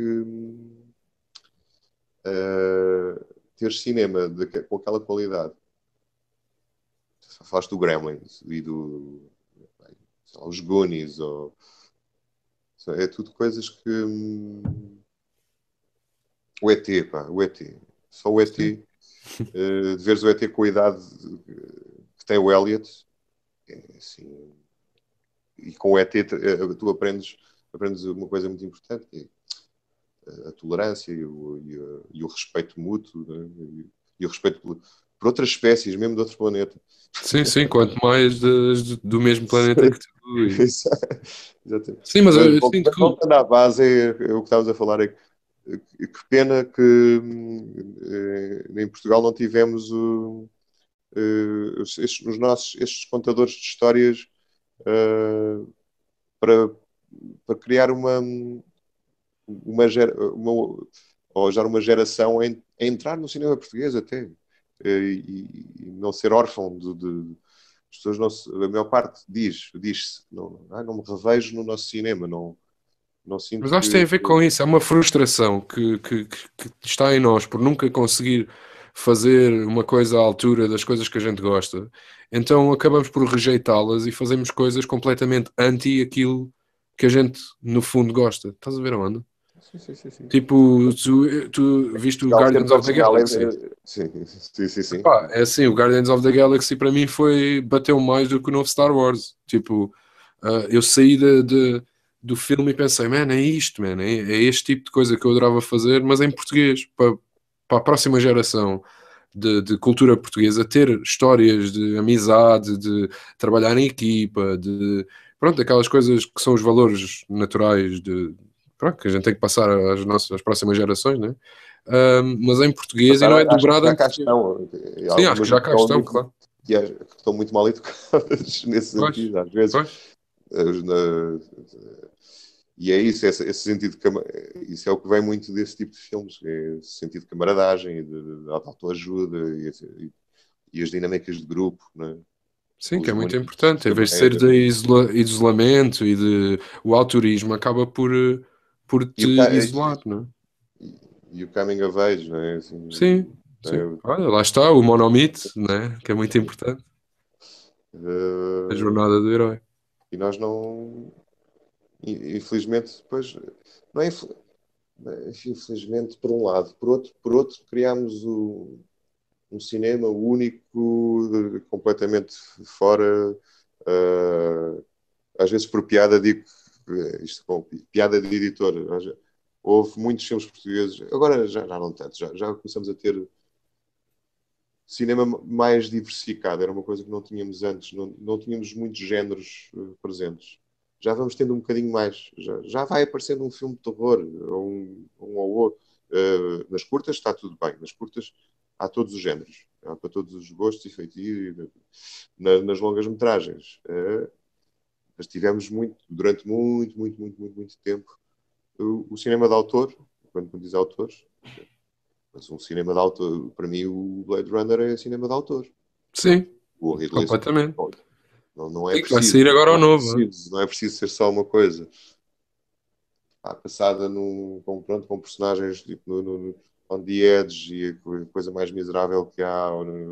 uh, ter cinema de, com aquela qualidade. Falaste do Gremlins e do sei lá, os Goonies ou, é tudo coisas que hum, o E T, pá, o E T, só o E T, uh, de veres o E T com a idade que tem o Elliot, é assim, e com o E T tu aprendes, aprendes uma coisa muito importante, que é a tolerância e o, e o, e o respeito mútuo, né? e, e o respeito por, por outras espécies, mesmo de outro planeta. Sim, sim, quanto mais de- do mesmo planeta que tu. E... Exatamente. Sim, mas eu, Mas eu sinto que. voltando à base, é, é o que estávamos a falar, é que, que pena que eh, em Portugal não tivemos o, eh, estes, os nossos, estes contadores de histórias eh, para, para criar uma, uma, gera, uma ou já uma geração a, a entrar no cinema português até e, e não ser órfão de, de as pessoas não se, a maior parte diz diz não, ah, não me revejo no nosso cinema, não, não Mas sinto acho que tem que, a ver com isso, é uma frustração que, que, que que está em nós por nunca conseguir fazer uma coisa à altura das coisas que a gente gosta. Então acabamos por rejeitá-las e fazemos coisas completamente anti aquilo que a gente no fundo gosta. Estás a ver onde? sim, sim, sim, sim. Tipo, tu, tu viste o Portugal ser Guardians of the nacional é, Galaxy? é, sim, sim, sim, sim. Epá, é assim, o Guardians of the Galaxy para mim foi, bateu mais do que o novo Star Wars. Tipo, ah, eu saí de, de- do filme e pensei, man, é isto, man, é, é este tipo de coisa que eu adorava fazer, mas em português, para, para a próxima geração de, de cultura portuguesa, ter histórias de amizade, de trabalhar em equipa, de, pronto, aquelas coisas que são os valores naturais de, pronto, que a gente tem que passar às nossas às próximas gerações, né? Ah, mas em português e não é Passaram, acho que dobrado já em cá português. estão. E Sim, acho que algumas não já cá estão estão, muito, claro. que acho que estão muito mal educadas nesse Pois, sentido, às vezes. pois. As- na- e é isso, esse, esse sentido de cama- isso é o que vem muito desse tipo de filmes, é esse sentido de camaradagem, e de, de autoajuda e, esse- e as dinâmicas de grupo, né? Sim, que é Os muito bonitos, importante. Em vez de ser Madeira. de isola- isolamento e de o autorismo, acaba por, eh, por E te o, ca- isolar, não é? e, e o coming of age, não é? Sim, Assim, sim. é, Olha, lá está o monomito, né? Que é muito importante. A eh, jornada do herói. e nós não, infelizmente, depois, não é, infel- infelizmente, por um lado, por outro, por outro criámos o, um cinema único, de- completamente fora, uh, às vezes por piada digo, que, isto com piada de editor, houve muitos filmes portugueses, agora já, já não tanto, já, já começamos a ter cinema mais diversificado, era uma coisa que não tínhamos antes, não, não tínhamos muitos géneros uh, presentes. já vamos tendo um bocadinho mais, já, já vai aparecendo um filme de terror, ou um, um ou outro. Uh, nas curtas está tudo bem, nas curtas há todos os géneros, há para todos os gostos e feitios. Na, nas longas metragens, uh, mas tivemos muito, durante muito, muito, muito, muito, muito tempo, o, o cinema de autor, quando, quando diz autores, mas um cinema de autor, para mim o Blade Runner é cinema de autor. Sim, O Ridley Scott. completamente. Não, não é E que vai preciso. sair agora ao Não é novo. Né? preciso, não é preciso ser só uma coisa. Ah, passada num, com, pronto, com personagens tipo, no, no, on the edge e a coisa mais miserável que há.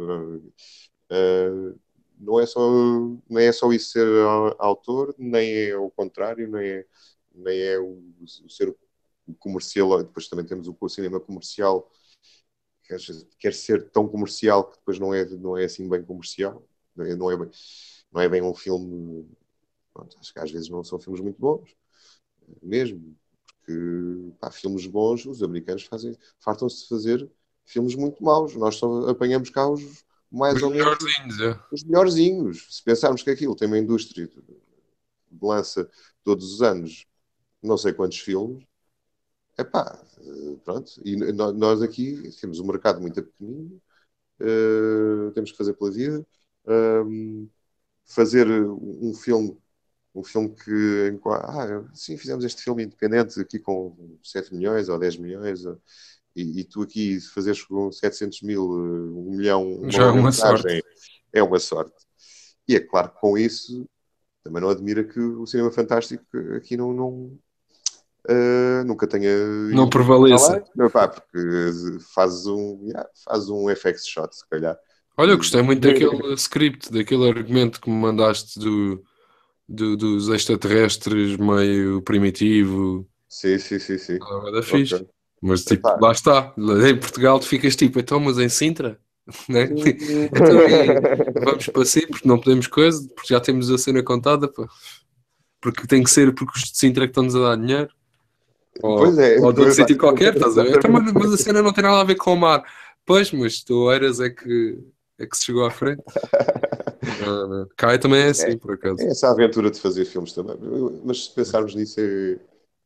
Uh, não é só nem é só isso ser autor, nem é o contrário, nem é, nem é o, o ser o comercial. Depois também temos o, o cinema comercial, quer, quer ser tão comercial que depois não é, não é assim bem comercial, não é, não é, bem, não é bem um filme. Pronto, acho que às vezes não são filmes muito bons, mesmo, porque pá, filmes bons, os americanos fazem, fartam-se de fazer filmes muito maus. Nós só apanhamos cá os mais Os ou menos melhorzinhos, é. os melhorzinhos. Se pensarmos que aquilo tem uma indústria de lança todos os anos não sei quantos filmes, é pá, pronto. E nós aqui temos um mercado muito pequenino, uh, temos que fazer pela vida. Um, fazer um filme um filme que ah, sim, fizemos este filme independente aqui com sete milhões ou dez milhões e, e tu aqui fazeres com setecentos mil, um milhão, uma Já é uma montagem, sorte. é uma sorte. E é claro que com isso também não admira que o cinema fantástico aqui não, não uh, nunca tenha não prevaleça. Não, pá, porque faz um, yeah, faz um F X shot, se calhar. Olha, eu gostei muito daquele script, daquele argumento que me mandaste do, do, dos extraterrestres meio primitivo. Sim, sim, sim, sim. Ah, da fixe. Okay. Mas tipo, Epá. lá está. Em Portugal tu ficas tipo, então, mas em Sintra? Né? Então, e vamos para si, porque não podemos coisa, porque já temos a cena contada, pá. Porque tem que ser porque os de Sintra que estão-nos a dar dinheiro. Ou, Pois é. ou de outro Pois sítio é. qualquer, estás a ver? Então, mas, mas a cena não tem nada a ver com o mar. Pois, mas tu Eiras é que, é que se chegou à frente. Não, não. Cá também é assim, por acaso. É essa aventura de fazer filmes também. Mas se pensarmos nisso, é,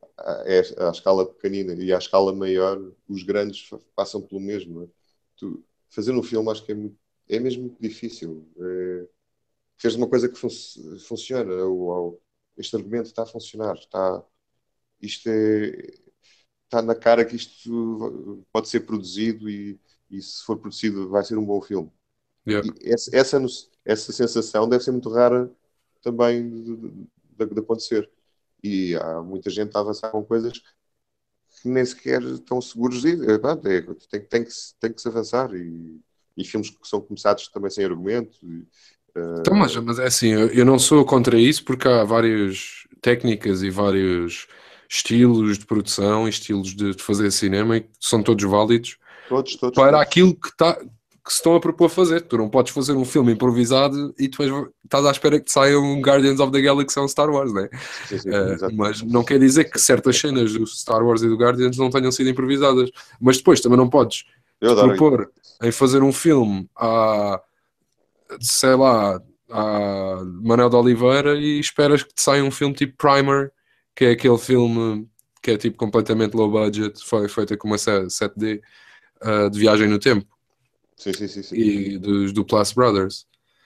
é à escala pequenina e à escala maior, os grandes passam pelo mesmo. É? Tu, fazer um filme acho que é, muito, é mesmo muito difícil. É, fez uma coisa que fun funciona. O, o, este argumento está a funcionar. Está, isto é, está na cara que isto pode ser produzido e, e se for produzido vai ser um bom filme. Yeah. E essa, essa, essa sensação deve ser muito rara também de, de, de acontecer. E há muita gente a avançar com coisas que nem sequer estão seguros de ir. É, tem, tem, que, tem que se avançar. E, e filmes que são começados também sem argumento. E, uh... Então, mas, mas é assim, eu, eu não sou contra isso porque há várias técnicas e vários estilos de produção e estilos de, de fazer cinema e que são todos válidos todos, todos, para todos. aquilo que, tá, que se estão a propor fazer. Tu não podes fazer um filme improvisado e depois estás à espera que te saia um Guardians of the Galaxy ou um Star Wars, né? Sim, sim, Uh, mas não quer dizer que certas cenas do Star Wars e do Guardians não tenham sido improvisadas. Mas depois também não podes te propor em fazer um filme a, sei lá, a Manuel de Oliveira e esperas que te saia um filme tipo Primer, que é aquele filme que é tipo completamente low budget, foi feito com uma sete D uh, de viagem no tempo. Sim, sim, sim, sim. E dos do Plus Brothers.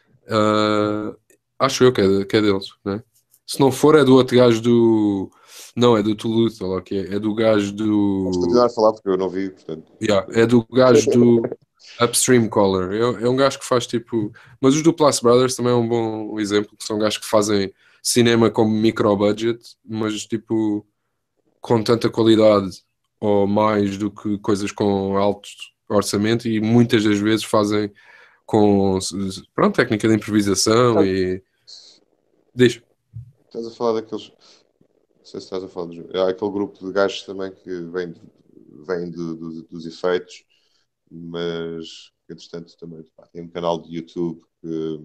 Uh, acho eu que é, que é deles, né? Se não for, é do outro gajo do. Não, é do Toulouse, olha lá que é. É do gajo do. Posso continuar a falar porque eu não vi, portanto. Yeah, é do gajo do Upstream Caller. É, é um gajo que faz tipo. Mas os do Plus Brothers também é um bom exemplo, que são gajos que fazem cinema como micro budget, mas tipo com tanta qualidade ou mais do que coisas com alto orçamento e muitas das vezes fazem com pronto, técnica de improvisação ah, e diz. Estás a falar daqueles, não sei se estás a falar dos... há aquele grupo de gajos também que vem, vem de, de, dos efeitos, mas entretanto também pá, tem um canal de YouTube que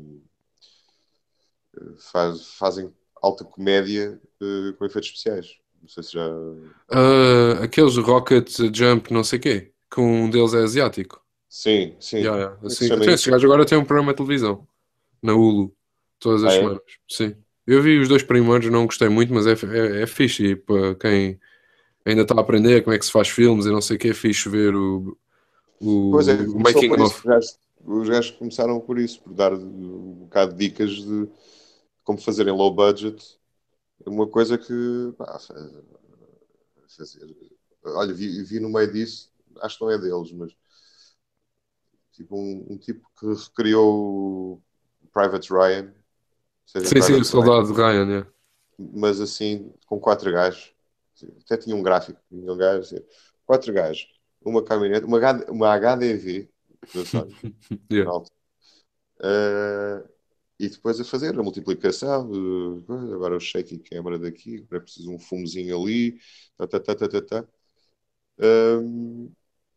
faz, fazem alta comédia uh, com efeitos especiais. Não sei se já uh, aqueles Rocket Jump não sei o quê, que um deles é asiático. Sim, sim. Yeah, yeah. Assim, então, esses gajos agora têm um programa de televisão na Hulu todas as ah, semanas. É? Sim. Eu vi os dois primeiros, não gostei muito, mas é, é, é fixe. E para quem ainda está a aprender como é que se faz filmes e não sei o que, é fixe ver o, Pois é, o, o começou making por isso. of. Os gajos, os gajos começaram por isso, por dar um bocado de dicas de como fazer em low budget uma coisa que pá, fazer. Olha, vi, vi no meio disso, acho que não é deles, mas tipo um, um tipo que recriou o Private Ryan, ou seja, Sim, sim, o Private Ryan, Soldado de Ryan, yeah. mas assim, com quatro gajos. Até tinha um gráfico, tinha um gajo, assim, quatro gajos, uma caminhonete, uma, H- uma H D V da Sony, Yeah. na altura. Uh, e depois a fazer a multiplicação, uh, agora o shake câmara daqui, agora é preciso um fumozinho ali, tá, tá, tá, tá, tá, tá. Um,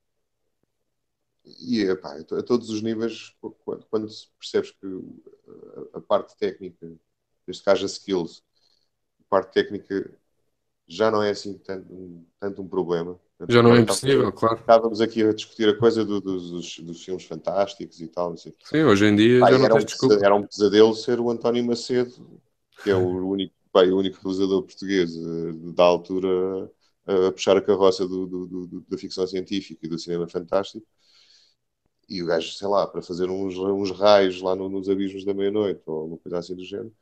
e epá, a todos os níveis, quando, quando percebes que a, a parte técnica, neste caso a skills, a parte técnica já não é assim tanto, tanto um problema. Portanto, Já não é agora impossível, claro. estávamos aqui a discutir a coisa do, do, dos, dos filmes fantásticos e tal, não sei. Sim, hoje em dia Pá, já e não era tens um, desculpa. era um pesadelo ser o António Macedo, que é o único, pá, o único realizador português eh, da altura a, a puxar a carroça do, do, do, da ficção científica e do cinema fantástico. E o gajo, sei lá, para fazer uns, uns raios lá no, nos abismos da meia-noite ou uma coisa assim do género,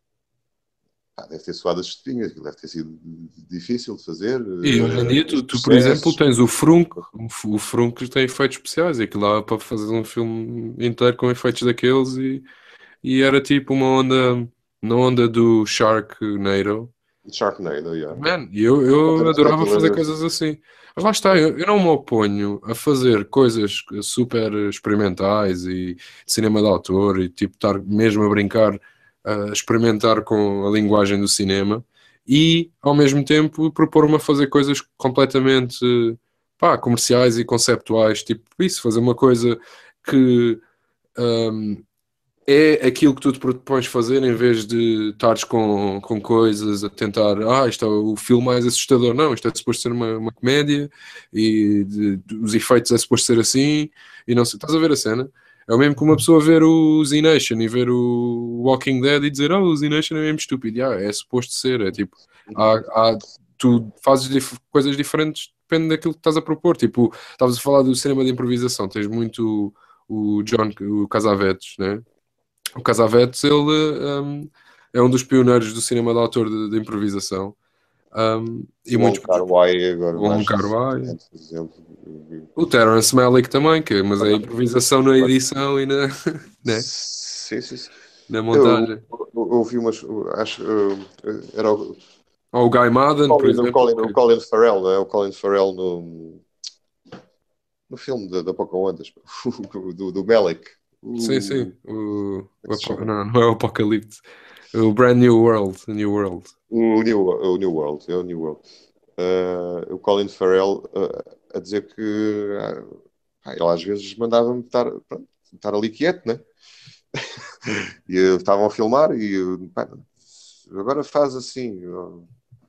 pá, deve ter suado as espinhas, aquilo deve ter sido difícil de fazer, E hoje em uh, dia, os tu, tu, por exemplo, processos. tens o Frunk, o F- o Frunk tem efeitos especiais, e aquilo lá para fazer um filme inteiro com efeitos daqueles, e, e era tipo uma onda, na onda do Sharknado. Sharknado, yeah. Man, e eu, eu Exatamente, adorava aquilo fazer era- coisas assim. Mas lá está, eu, eu não me oponho a fazer coisas super experimentais e de cinema de autor e tipo estar mesmo a brincar, a experimentar com a linguagem do cinema e ao mesmo tempo propor-me a fazer coisas completamente pá, comerciais e conceptuais, tipo isso, fazer uma coisa que hum, é aquilo que tu te propões fazer em vez de estares com, com coisas a tentar, ah, isto é o filme mais assustador. Não, isto é suposto ser uma, uma comédia e de- de- os efeitos é suposto ser assim e não sei. Estás a ver a cena? É o mesmo que uma pessoa ver o Z Nation e ver o Walking Dead e dizer, oh, o Z Nation é mesmo estúpido. Ah, é suposto ser, é tipo, há, há- tu fazes dif- coisas diferentes, depende daquilo que estás a propor. Tipo, estavas a falar do cinema de improvisação, tens muito o John, o Casavetes, né? O Cassavetes, ele um, é um dos pioneiros do cinema de autor de, de improvisação. Um, e o Wong muitos, Kar-wai agora o Wong mais Kar-wai, recentemente, por exemplo. o Terrence Malick também, que, mas é improvisação na edição e na, né, Sim, sim, sim. na Eu, montagem. eu, eu ouvi umas, acho, eu- era o Ou o Guy Madden, por Colin, o exemplo. Colin, o Que, Colin Farrell, não é? O Colin Farrell no, no filme da, da Pocahontas, do, do Melick. sim, sim. O, O, como é o que se Apo- chama? não, não é o Apocalipse. O Brand New World. New World. O New, o New World, é o New World. Uh, o Colin Farrell uh, a dizer que uh, pá, ele às vezes mandava-me estar, pronto, estar ali quieto, né? E uh, estavam a filmar e uh, pá, agora faz assim. Uh,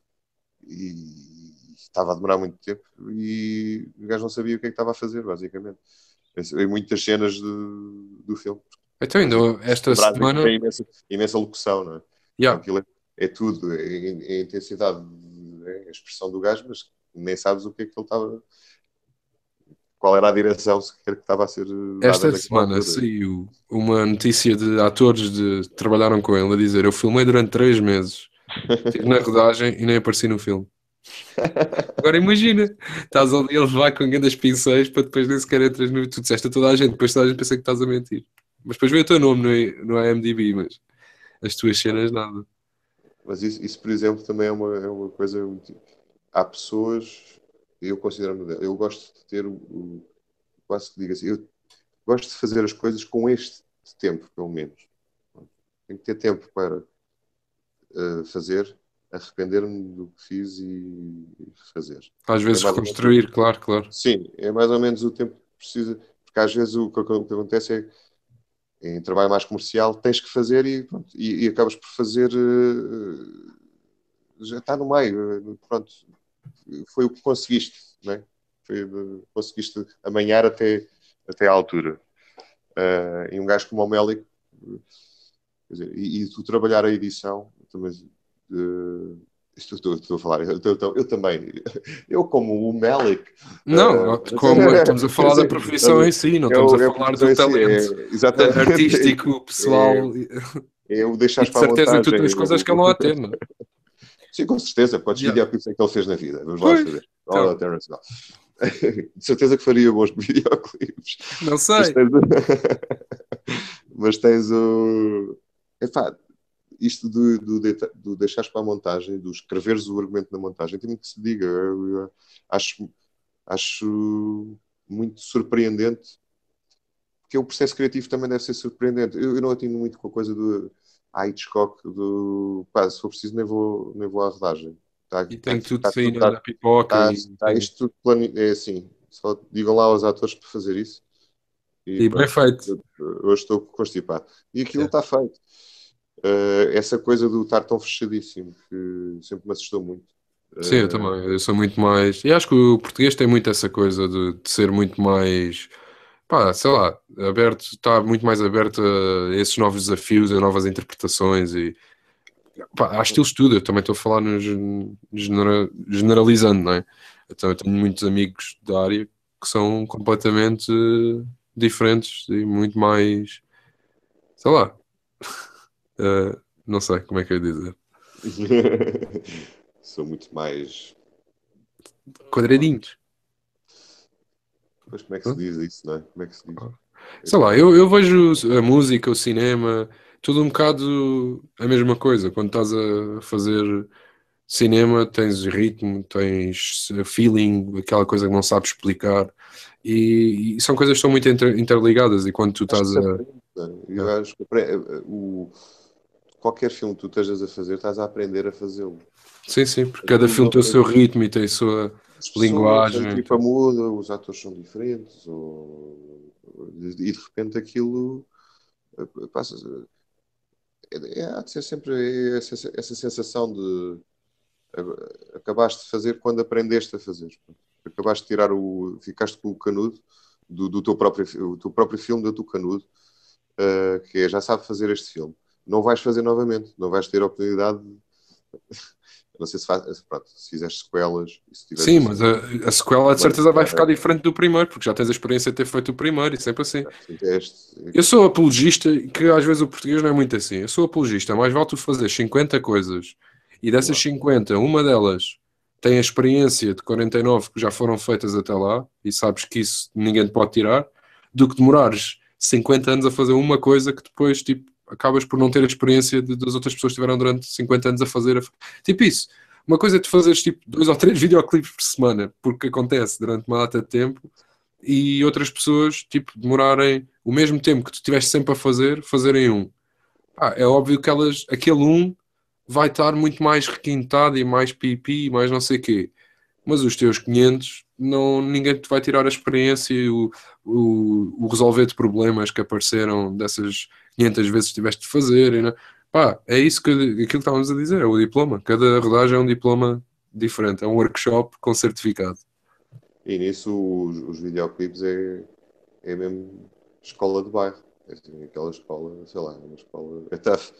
e estava a demorar muito tempo e o gajo não sabia o que é que estava a fazer, basicamente. Em muitas cenas de, do filme. Então, ainda Basicamente, se esta lembrares aquilo semana. tem imensa, imensa locução, não é? Então Yeah. aquilo é, é tudo, é, é a intensidade, é a expressão do gajo, mas nem sabes o que é que ele estava, qual era a direção sequer que estava a ser dada Esta naquela semana altura. saiu uma notícia de atores de, que trabalharam com ele a dizer: eu filmei durante três meses, estive na rodagem e nem apareci no filme. Agora imagina, estás ali, ele vai com grandes pincéis para depois nem sequer entras no. Tu disseste a toda a gente, depois toda a gente pensa que estás a mentir. Mas depois vê o teu nome no, I- no I M D B, mas as tuas cenas nada. Mas isso, isso, por exemplo, também é uma, é uma coisa. Muito... Há pessoas, eu considero, eu gosto de ter, o, quase que digo assim, eu gosto de fazer as coisas com este tempo, pelo menos. Tenho que ter tempo para uh, fazer, arrepender-me do que fiz e refazer. Às É vezes mais ou menos, reconstruir, claro, claro. sim, é mais ou menos o tempo que precisa, porque às vezes o que, o que acontece é em trabalho mais comercial tens que fazer e, pronto, e, e acabas por fazer uh, já está no meio, uh, pronto, foi o que conseguiste, né? Foi, uh, conseguiste amanhar até, até à altura. Uh, e um gajo como o Melick, quer dizer, e, e tu trabalhar a edição, também. Uh, isto estou, estou a falar, eu, eu, eu também, eu como o Malik. Não, Uh, como estamos a falar da sim, profissão em si, não estamos a eu, eu, falar eu, do em si, é, talento eh, exatamente, artístico, é, pessoal, é o e deixares de para a certeza que tu montagem. tens coisas que ele não a ter, não é? Sim, com certeza. Quantos Yeah. videoclipes é que ele fez na vida? Vamos lá Pois, saber. Olha, então, Terence Bell. De certeza que faria bons videoclipes. não Mas sei. tens, mas tens o. Epá, isto do, do, do deixares para a montagem, do escreveres o argumento na montagem, tem muito que se diga. Eu, eu acho, acho muito surpreendente, porque o processo criativo também deve ser surpreendente. Eu, eu não atendo muito com a coisa do ah, Hitchcock, do pá, se for preciso, nem vou, nem vou à rodagem. Está E tá, tem tudo tá, tudo, saído tá, na pipoca tá, e, tá tem- isto tudo plane... É assim, só digam lá aos atores para fazer isso e e bem pronto. feito. Eu, eu estou constipado. E aquilo Yeah. está feito. Uh, essa coisa do estar tão fechadíssimo que sempre me assustou muito. Sim, eu Uh, também. Eu sou muito mais. E acho que o português tem muito essa coisa de, de ser muito mais. Pá, sei lá, aberto, está muito mais aberto a esses novos desafios, a novas interpretações e. Pá, há estilos de tudo. Eu também estou a falar no gen- genera- generalizando, não é? Então eu tenho muitos amigos da área que são completamente diferentes e muito mais. Sei lá, eh, não sei como é que eu ia dizer. Sou muito mais. Quadradinhos. Pois como é que se diz isso, não é? Como é que se diz? Sei lá, eu, eu vejo a música, o cinema, tudo um bocado a mesma coisa. Quando estás a fazer cinema, tens ritmo, tens feeling, aquela coisa que não sabes explicar. E, e são coisas que estão muito inter- interligadas. E quando tu Acho que estás se a. aprende. Não é? Eu Yeah. acho que apre- o, qualquer filme que tu estejas a fazer, estás a aprender a fazê-lo. Sim, sim, porque cada Estamos filme a tem o seu fazer. ritmo e tem a sua As pessoas, a linguagem. equipa Tem- muda, os atores são diferentes, ou... e de repente aquilo eh, passa. É, é, há de ser sempre essa, essa sensação de eh, acabaste de fazer quando aprendeste a fazer. Acabaste de tirar o. Ficaste com o canudo do, do teu próprio, o teu próprio filme do teu canudo, uh, que é já sabe fazer este filme. Não vais fazer novamente, não vais ter a oportunidade. De... Não sei se faz, pronto, se fizeres sequelas e se tiveres Sim, assim mas a, a sequela de uma certeza vai ficar uh, diferente do primeiro, porque já tens a experiência de ter feito o primeiro e sempre assim. assim, teste. Eu sou apologista, que às vezes o português não é muito assim. Eu sou apologista, mais vale tu fazer cinquenta coisas e dessas Claro. cinquenta, uma delas tem a experiência de quarenta e nove que já foram feitas até lá e sabes que isso ninguém te pode tirar, do que demorares cinquenta anos a fazer uma coisa que depois tipo, acabas por não ter a experiência de, das outras pessoas que tiveram durante cinquenta anos a fazer. A... Tipo isso. Uma coisa é tu fazeres tipo dois ou três videoclipes por semana, porque acontece durante uma data de tempo e outras pessoas, tipo, demorarem o mesmo tempo que tu estiveste sempre a fazer, fazerem um. Ah, é óbvio que elas, aquele um vai estar muito mais requintado e mais pipi e mais não sei quê. Mas os teus quinhentos, não, ninguém te vai tirar a experiência e o, o, o resolver de problemas que apareceram dessas quinhentas vezes que tiveste de fazer. E, não- Pá, é isso que, aquilo que estávamos a dizer, é o diploma. Cada rodagem é um diploma diferente, é um workshop com certificado. E nisso os, os videoclipes é, é mesmo escola de bairro. É assim, aquela escola, sei lá, é uma escola. É tough.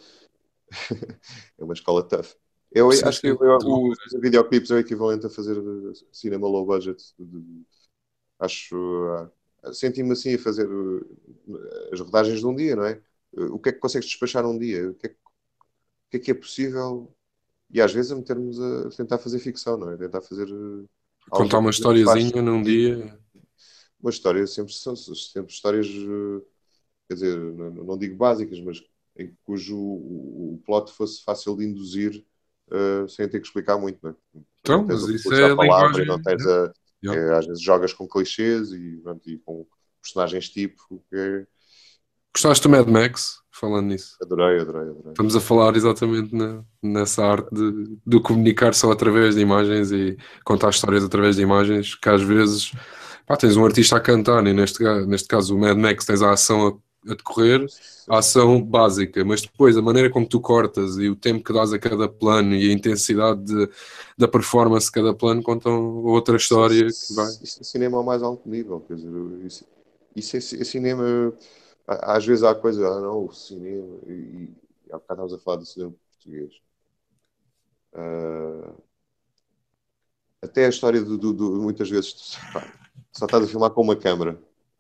É uma escola tough. Eu Sim, acho que sim. eu, eu, o fazer videoclipes é o equivalente a fazer cinema low budget. De- acho. ah, Senti-me assim a fazer uh, as rodagens de um dia, não é? Uh, O que é que consegues despachar num dia? O que é que, o que é, que é possível? E às vezes a metermos a tentar fazer ficção, não é? Tentar fazer uh, Contar algo uma que não faz historiazinha num sentido. dia. Uma história sempre são sempre histórias, uh, quer dizer, não, não digo básicas, mas em cujo o, o plot fosse fácil de induzir uh, sem ter que explicar muito, não é? Não Então, tens mas o isso recurso é à a palavra e linguagem. não tens Yeah, a. yeah. É, às vezes jogas com clichês e, pronto, e com personagens tipo que é, Gostaste do Mad Max? Falando nisso. adorei, adorei, adorei. Estamos a falar exatamente na- nessa arte de, de comunicar só através de imagens e contar histórias através de imagens, que às vezes pá, tens um artista a cantar, e neste, ca- neste caso o Mad Max tens a ação a, a decorrer, a ação básica, mas depois a maneira como tu cortas e o tempo que dás a cada plano e a intensidade de- da performance de cada plano contam outra Isso, história que vai. isso, isso é cinema ao mais alto nível, quer dizer, isso, isso é, ci- é cinema. Às vezes há coisa, ah não, o cinema, e, e há bocado estávamos a falar do cinema português. Uh, até a história do, do, do muitas vezes pá, só estás a filmar com uma câmera.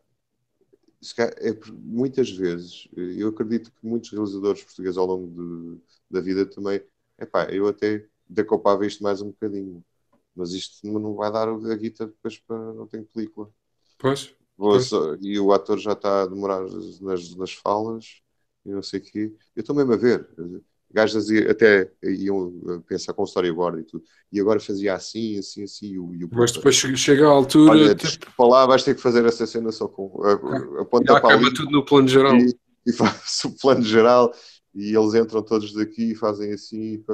É, muitas vezes, eu acredito que muitos realizadores portugueses ao longo de, da vida também, epá, eu até decopava isto mais um bocadinho, mas isto não vai dar a guita depois para não tem película. Pois, Vou pois. só, e o ator já está a demorar nas, nas falas e não sei o quê. Eu estou mesmo a ver. Gajos até iam pensar com storyboard e tudo. E agora fazia assim, assim, assim. E o, e o Mas puta, depois chega à altura. olha, Tipo, para lá vais ter que fazer essa cena só com a, a ponta já para acaba ali tudo no plano geral. e, e faz o plano geral e eles entram todos daqui e fazem assim.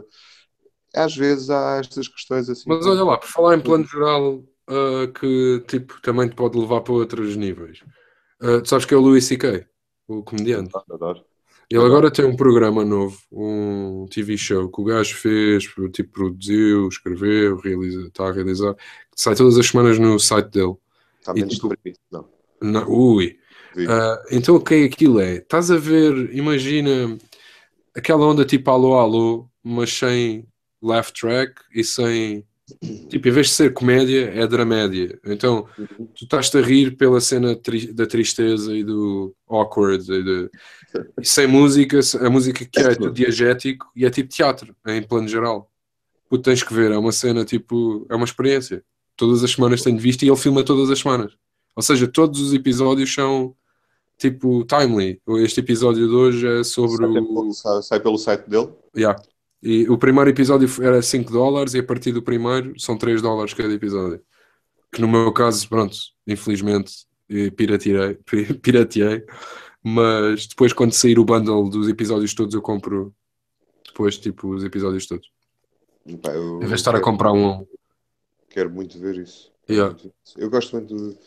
Às vezes há estas questões assim. Mas olha lá, por falar em plano geral, uh, que tipo também te pode levar para outros níveis. Uh, tu sabes que é o Louis C K, o comediante. Adoro, adoro. Ele Adoro. agora tem um programa novo, um T V show que o gajo fez, tipo, produziu, escreveu, realiza, está a realizar, que sai todas as semanas no site dele. Está E, menos tipo, deprimido, não. na, ui. Uh, então o que é aquilo é? Estás a ver, imagina aquela onda tipo alô alô, mas sem laugh track e sem, tipo, em vez de ser comédia, é dramédia. Então Uhum. tu estás-te a rir pela cena tri da tristeza e do awkward e, de, e sem música, a música que é tudo diegético e é tipo teatro, em plano geral. Tu tens que ver, é uma cena tipo, é uma experiência. Todas as semanas tenho visto e ele filma todas as semanas. Ou seja, todos os episódios são tipo timely. Este episódio de hoje é sobre Sai, pelo- o. sai- sai pelo site dele. Yeah. E o primeiro episódio era cinco dólares e a partir do primeiro são três dólares cada episódio. Que no meu caso, pronto, infelizmente eh, pirateei, pi- pirateei, mas depois quando sair o bundle dos episódios todos eu compro depois tipo os episódios todos. Pá, Em vez de eu estar a quero, comprar um. quero muito ver isso. Quero Yeah. muito ver isso. Eu gosto muito de,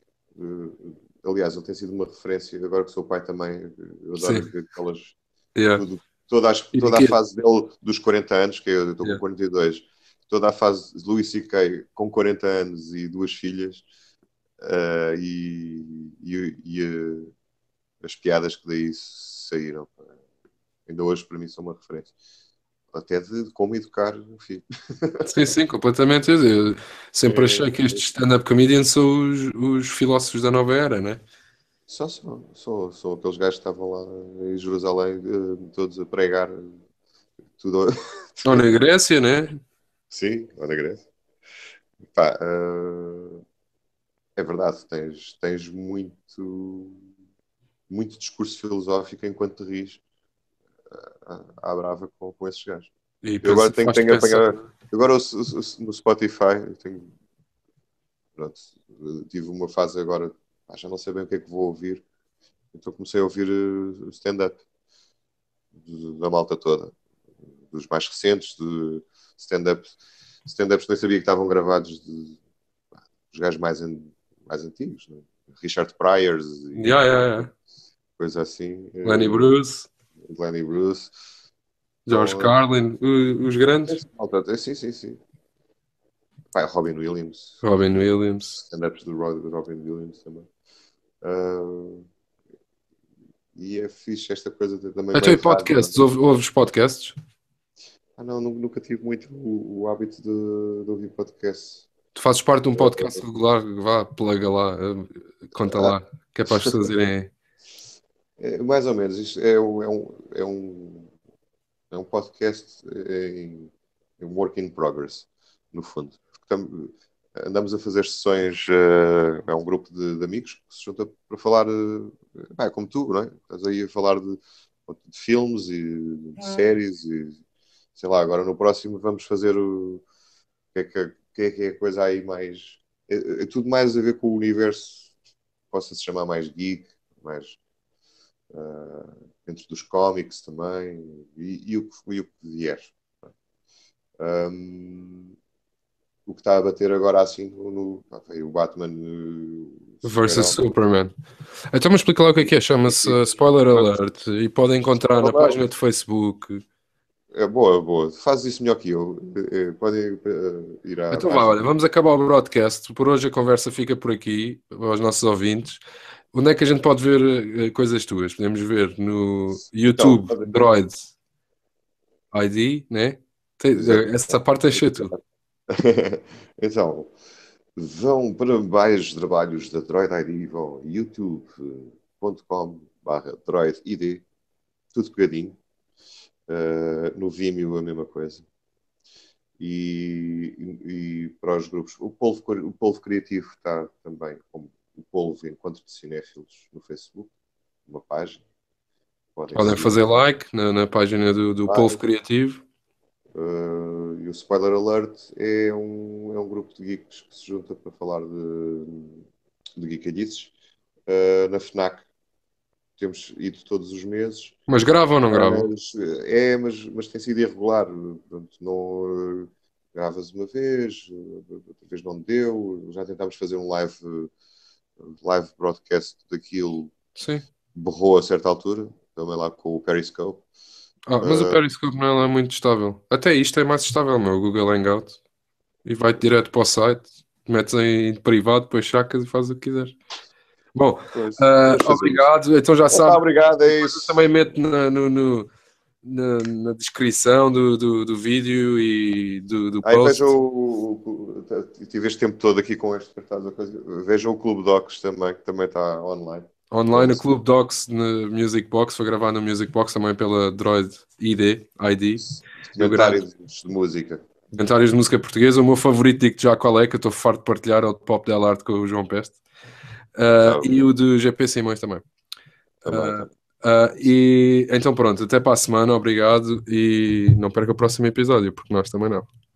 de- aliás, ele tem sido uma referência, agora que sou pai também, eu adoro Sim. ver aquelas. Yeah. Tudo, toda, as- E toda a que- fase dele dos quarenta anos, que eu estou com Yeah. quarenta e dois, toda a fase de Louis C K com quarenta anos e duas filhas, ah, e, e- e, ah, as piadas que daí saíram. Ainda hoje para mim são uma referência. Até de como educar um filho. Sim, sim, completamente. Eu sempre É, achei que estes stand-up comedians são os, os filósofos da nova era, né? só são, são, são aqueles gajos que estavam lá em Jerusalém, eh, todos a pregar tudo. Ou na Grécia, né? Sim, lá na Grécia. Pá, eh, é verdade, tens, tens muito, muito discurso filosófico enquanto te ris à, à brava com, com esses gajos. E Eu agora pensa, tenho, faz-te tenho pensar. apanhado. Agora o- o- no Spotify, eu tenho, pronto, tive uma fase agora, pá, já não sei bem o que é que vou ouvir. Então comecei a ouvir eh, stand-up de- da malta toda, dos mais recentes, de stand-ups, stand-ups que nem sabia que estavam gravados de, pá, dos gajos mais, an- mais antigos, né? Richard Pryors e Yeah, yeah, yeah. coisa assim, Lenny eh, Bruce, Lenny Bruce. George Então, Carlin, o- os eh, grandes. malta, eh, sim, sim, sim. Pá, Robin Williams, Robin Williams. stand-ups do Ro- do Robin Williams também. Ah, e é fixe esta coisa de- também Então, e meio rádio. podcasts? Ouve- Ouves podcasts? Ah, não, nu- nunca tive muito o, o hábito de, de ouvir podcast. Tu fazes parte de um podcast regular, vá, plaga lá, eh, conta lá, que é para as pessoas irem. É, mais ou menos, isto é, um- é, um, é, um, é um podcast em, em work in progress, no fundo. Porque tam- andamos a fazer sessões, eh, é um grupo de, de amigos que se junta para falar, eh, pá, é como tu, não é? Estás aí a falar de, de filmes e de séries e sei lá, agora no próximo vamos fazer o que é que, que é, que é a coisa aí mais. É, é tudo mais a ver com o universo, possa-se chamar mais geek, mais uh, dentro dos cómics também, e, e, o, que, e o que vier. Um, o que está a bater agora assim no, no o Batman uh, Versus Superman. Superman. Então, me explica lá o que é que é. Chama-se uh, Spoiler Alert e podem encontrar na página de Facebook. É boa, boa. Fazes isso melhor que eu. Eh, Podem uh, ir à Então, vá, página. olha, vamos acabar o broadcast. Por hoje a conversa fica por aqui, aos nossos ouvintes. Onde é que a gente pode ver uh, coisas tuas? Podemos ver no YouTube Então, Droid I D, né? Tem- essa parte é cheia tudo. Então, vão para mais trabalhos da Droid I D, vão youtube ponto com barra droid I D, tudo pegadinho. Uh, no Vimeo a mesma coisa. E, e, e para os grupos, o Polvo, o Polvo Criativo está também como o Polvo Encontro de Cinéfilos no Facebook, uma página. Podem, Podem seguir. fazer like na, na página do, do Polvo Criativo. Uh, e o Spoiler Alert é um, é um grupo de geeks que se junta para falar de, de geekadices. Uh, na FNAC temos ido todos os meses. Mas gravam ou não gravam? Mas, é, mas, mas tem sido irregular. Portanto, não, uh, gravas uma vez, outra vez não deu. Já tentámos fazer um live, live broadcast daquilo. Sim. Borrou a certa altura, também lá com o Periscope. Ah, mas Uh, o Periscope não é muito estável. Até isto é mais estável, meu. O Google Hangout. E vai-te direto para o site, metes em privado, depois sacas e fazes o que quiseres. Bom, pois, uh, obrigado. Isso. Então já sabes. Obrigado, é isso. Também meto na, no, no, na, na descrição do, do, do vídeo e do, do Aí post. vejam o, o, o, tive este tempo todo aqui com este cartaz. Vejam o Clube Docs também, que também está online. Online, o Clube Docs na Music Box, foi gravado no Music Box também pela Droid I D. I D. Comentários de música. Comentários de música portuguesa. O meu favorito, digo já qual é, que eu estou farto de partilhar, é o de Pop Del Arte com o João Peste. Uh, oh. E o do G P Simões também. também uh, uh, e então pronto, até para a semana, obrigado. E não perca o próximo episódio, porque nós também não.